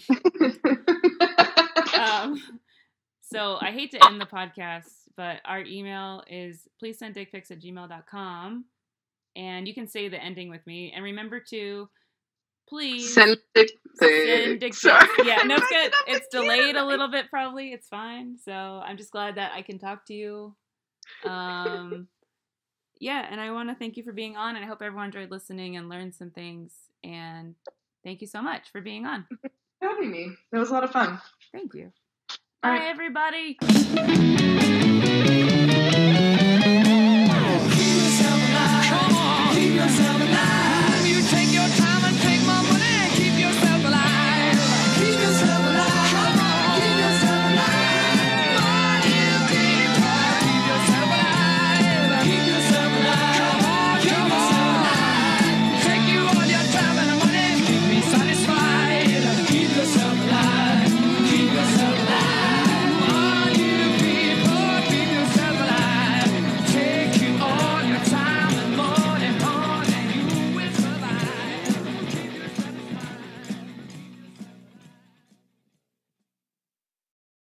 um, so I hate to end the podcast, but our email is please send dick pics at gmail dot com, and you can say the ending with me. And remember to please send dick send dick pics. pics. Yeah, no, it's good. It's delayed a little bit, probably. It's fine. So I'm just glad that I can talk to you. Um, yeah, and I want to thank you for being on, and I hope everyone enjoyed listening and learned some things. And thank you so much for being on. Having me. It was a lot of fun. Thank you. All Bye, right. everybody. Keep yourself alive. Come on. Keep yourself alive.